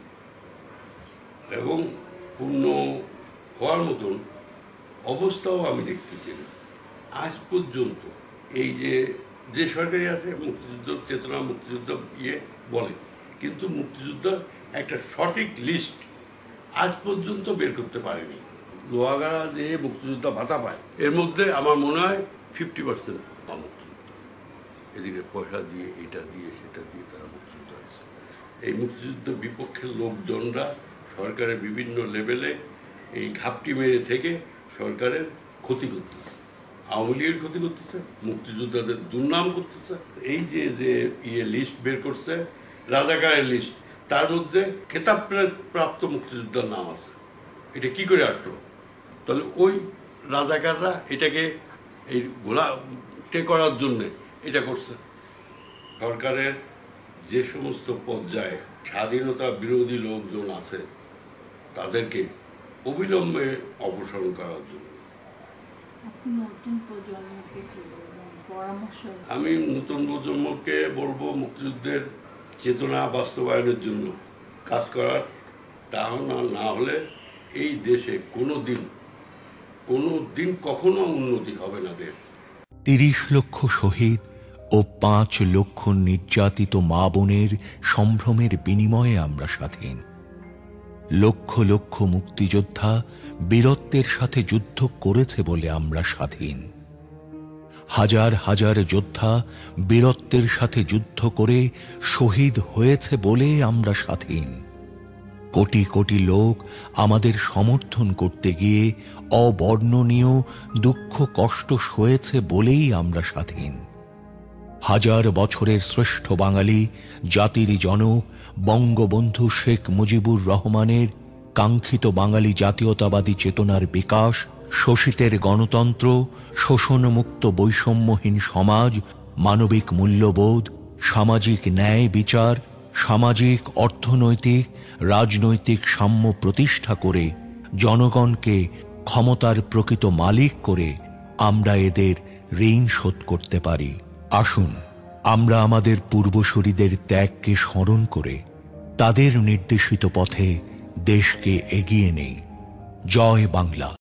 B: এবং পূর্ণ হওয়ার মতন অবস্থাও আমি দেখতেছি না আজ পর্যন্ত। এই যে যে সরকারি আছে মুক্তিযুদ্ধ চেতনা, মুক্তিযুদ্ধ ইয়ে বলে, কিন্তু মুক্তিযুদ্ধের একটা সঠিক লিস্ট আজ পর্যন্ত বের করতে পারেনি। লোহাগাড়া যে মুক্তিযোদ্ধা ভাতা পায়, এর মধ্যে আমার মনে হয় ফিফটি পার্সেন্ট মুক্তিযুদ্ধ। এদিকে পয়সা দিয়ে, এটা দিয়ে, সেটা দিয়ে তারা মুক্তিযুদ্ধ হয়েছে। এই মুক্তিযুদ্ধের বিপক্ষের লোকজনরা সরকারের বিভিন্ন লেভেলে এই ঘাপটি মেরে থেকে সরকারের ক্ষতি করতেছে, আওয়ামী লীগের ক্ষতি করতেছে, মুক্তিযোদ্ধাদের দুর্নাম করতেছে। এই যে যে ইয়ে লিস্ট বের করছে, রাজাকারের লিস্ট, তার মধ্যে খেতাব প্রাপ্ত মুক্তিযোদ্ধার নাম আছে। এটা কি করে আসলো? তাহলে ওই রাজাকাররা এটাকে এই গোলা টে করার জন্যে এটা করছে। সরকারের যে সমস্ত পর্যায়ে স্বাধীনতা বিরোধী লোকজন আছে, তাদেরকে অবিলম্বে অপসারণ করার জন্য আমি নতুন প্রজন্মকে বলবো মুক্তিযুদ্ধের চেতনা বাস্তবায়নের জন্য কাজ করার। তা না হলে এই দেশে কোনো দিন কোনো দিন কখনো উন্নতি হবে না দেশ।
A: তিরিশ লক্ষ শহীদ ও পাঁচ লক্ষ নির্যাতিত মা বোনের সম্ভ্রমের বিনিময়ে আমরা স্বাধীন। লক্ষ লক্ষ মুক্তিযোদ্ধা বীরত্বের সাথে যুদ্ধ করেছে বলে আমরা স্বাধীন। হাজার হাজার যোদ্ধা বীরত্বের সাথে যুদ্ধ করে শহীদ হয়েছে বলে আমরা স্বাধীন। কোটি কোটি লোক আমাদের সমর্থন করতে গিয়ে অবর্ণনীয় দুঃখ কষ্ট সয়েছে বলেই আমরা স্বাধীন। হাজার বছরের শ্রেষ্ঠ বাঙালি জাতির জনক বঙ্গবন্ধু শেখ মুজিবুর রহমানের কাঙ্ক্ষিত বাঙালি জাতীয়তাবাদী চেতনার বিকাশ, শোষিতের গণতন্ত্র, শোষণমুক্ত বৈষম্যহীন সমাজ, মানবিক মূল্যবোধ, সামাজিক ন্যায় বিচার, সামাজিক অর্থনৈতিক রাজনৈতিক সাম্য প্রতিষ্ঠা করে জনগণকে ক্ষমতার প্রকৃত মালিক করে আমরা এদের ঋণ শোধ করতে পারি। আসুন আমরা আমাদের পূর্বসূরীদের ত্যাগকে স্মরণ করে তাদের নির্দেশিত পথে দেশকে এগিয়ে নেই। জয় বাংলা।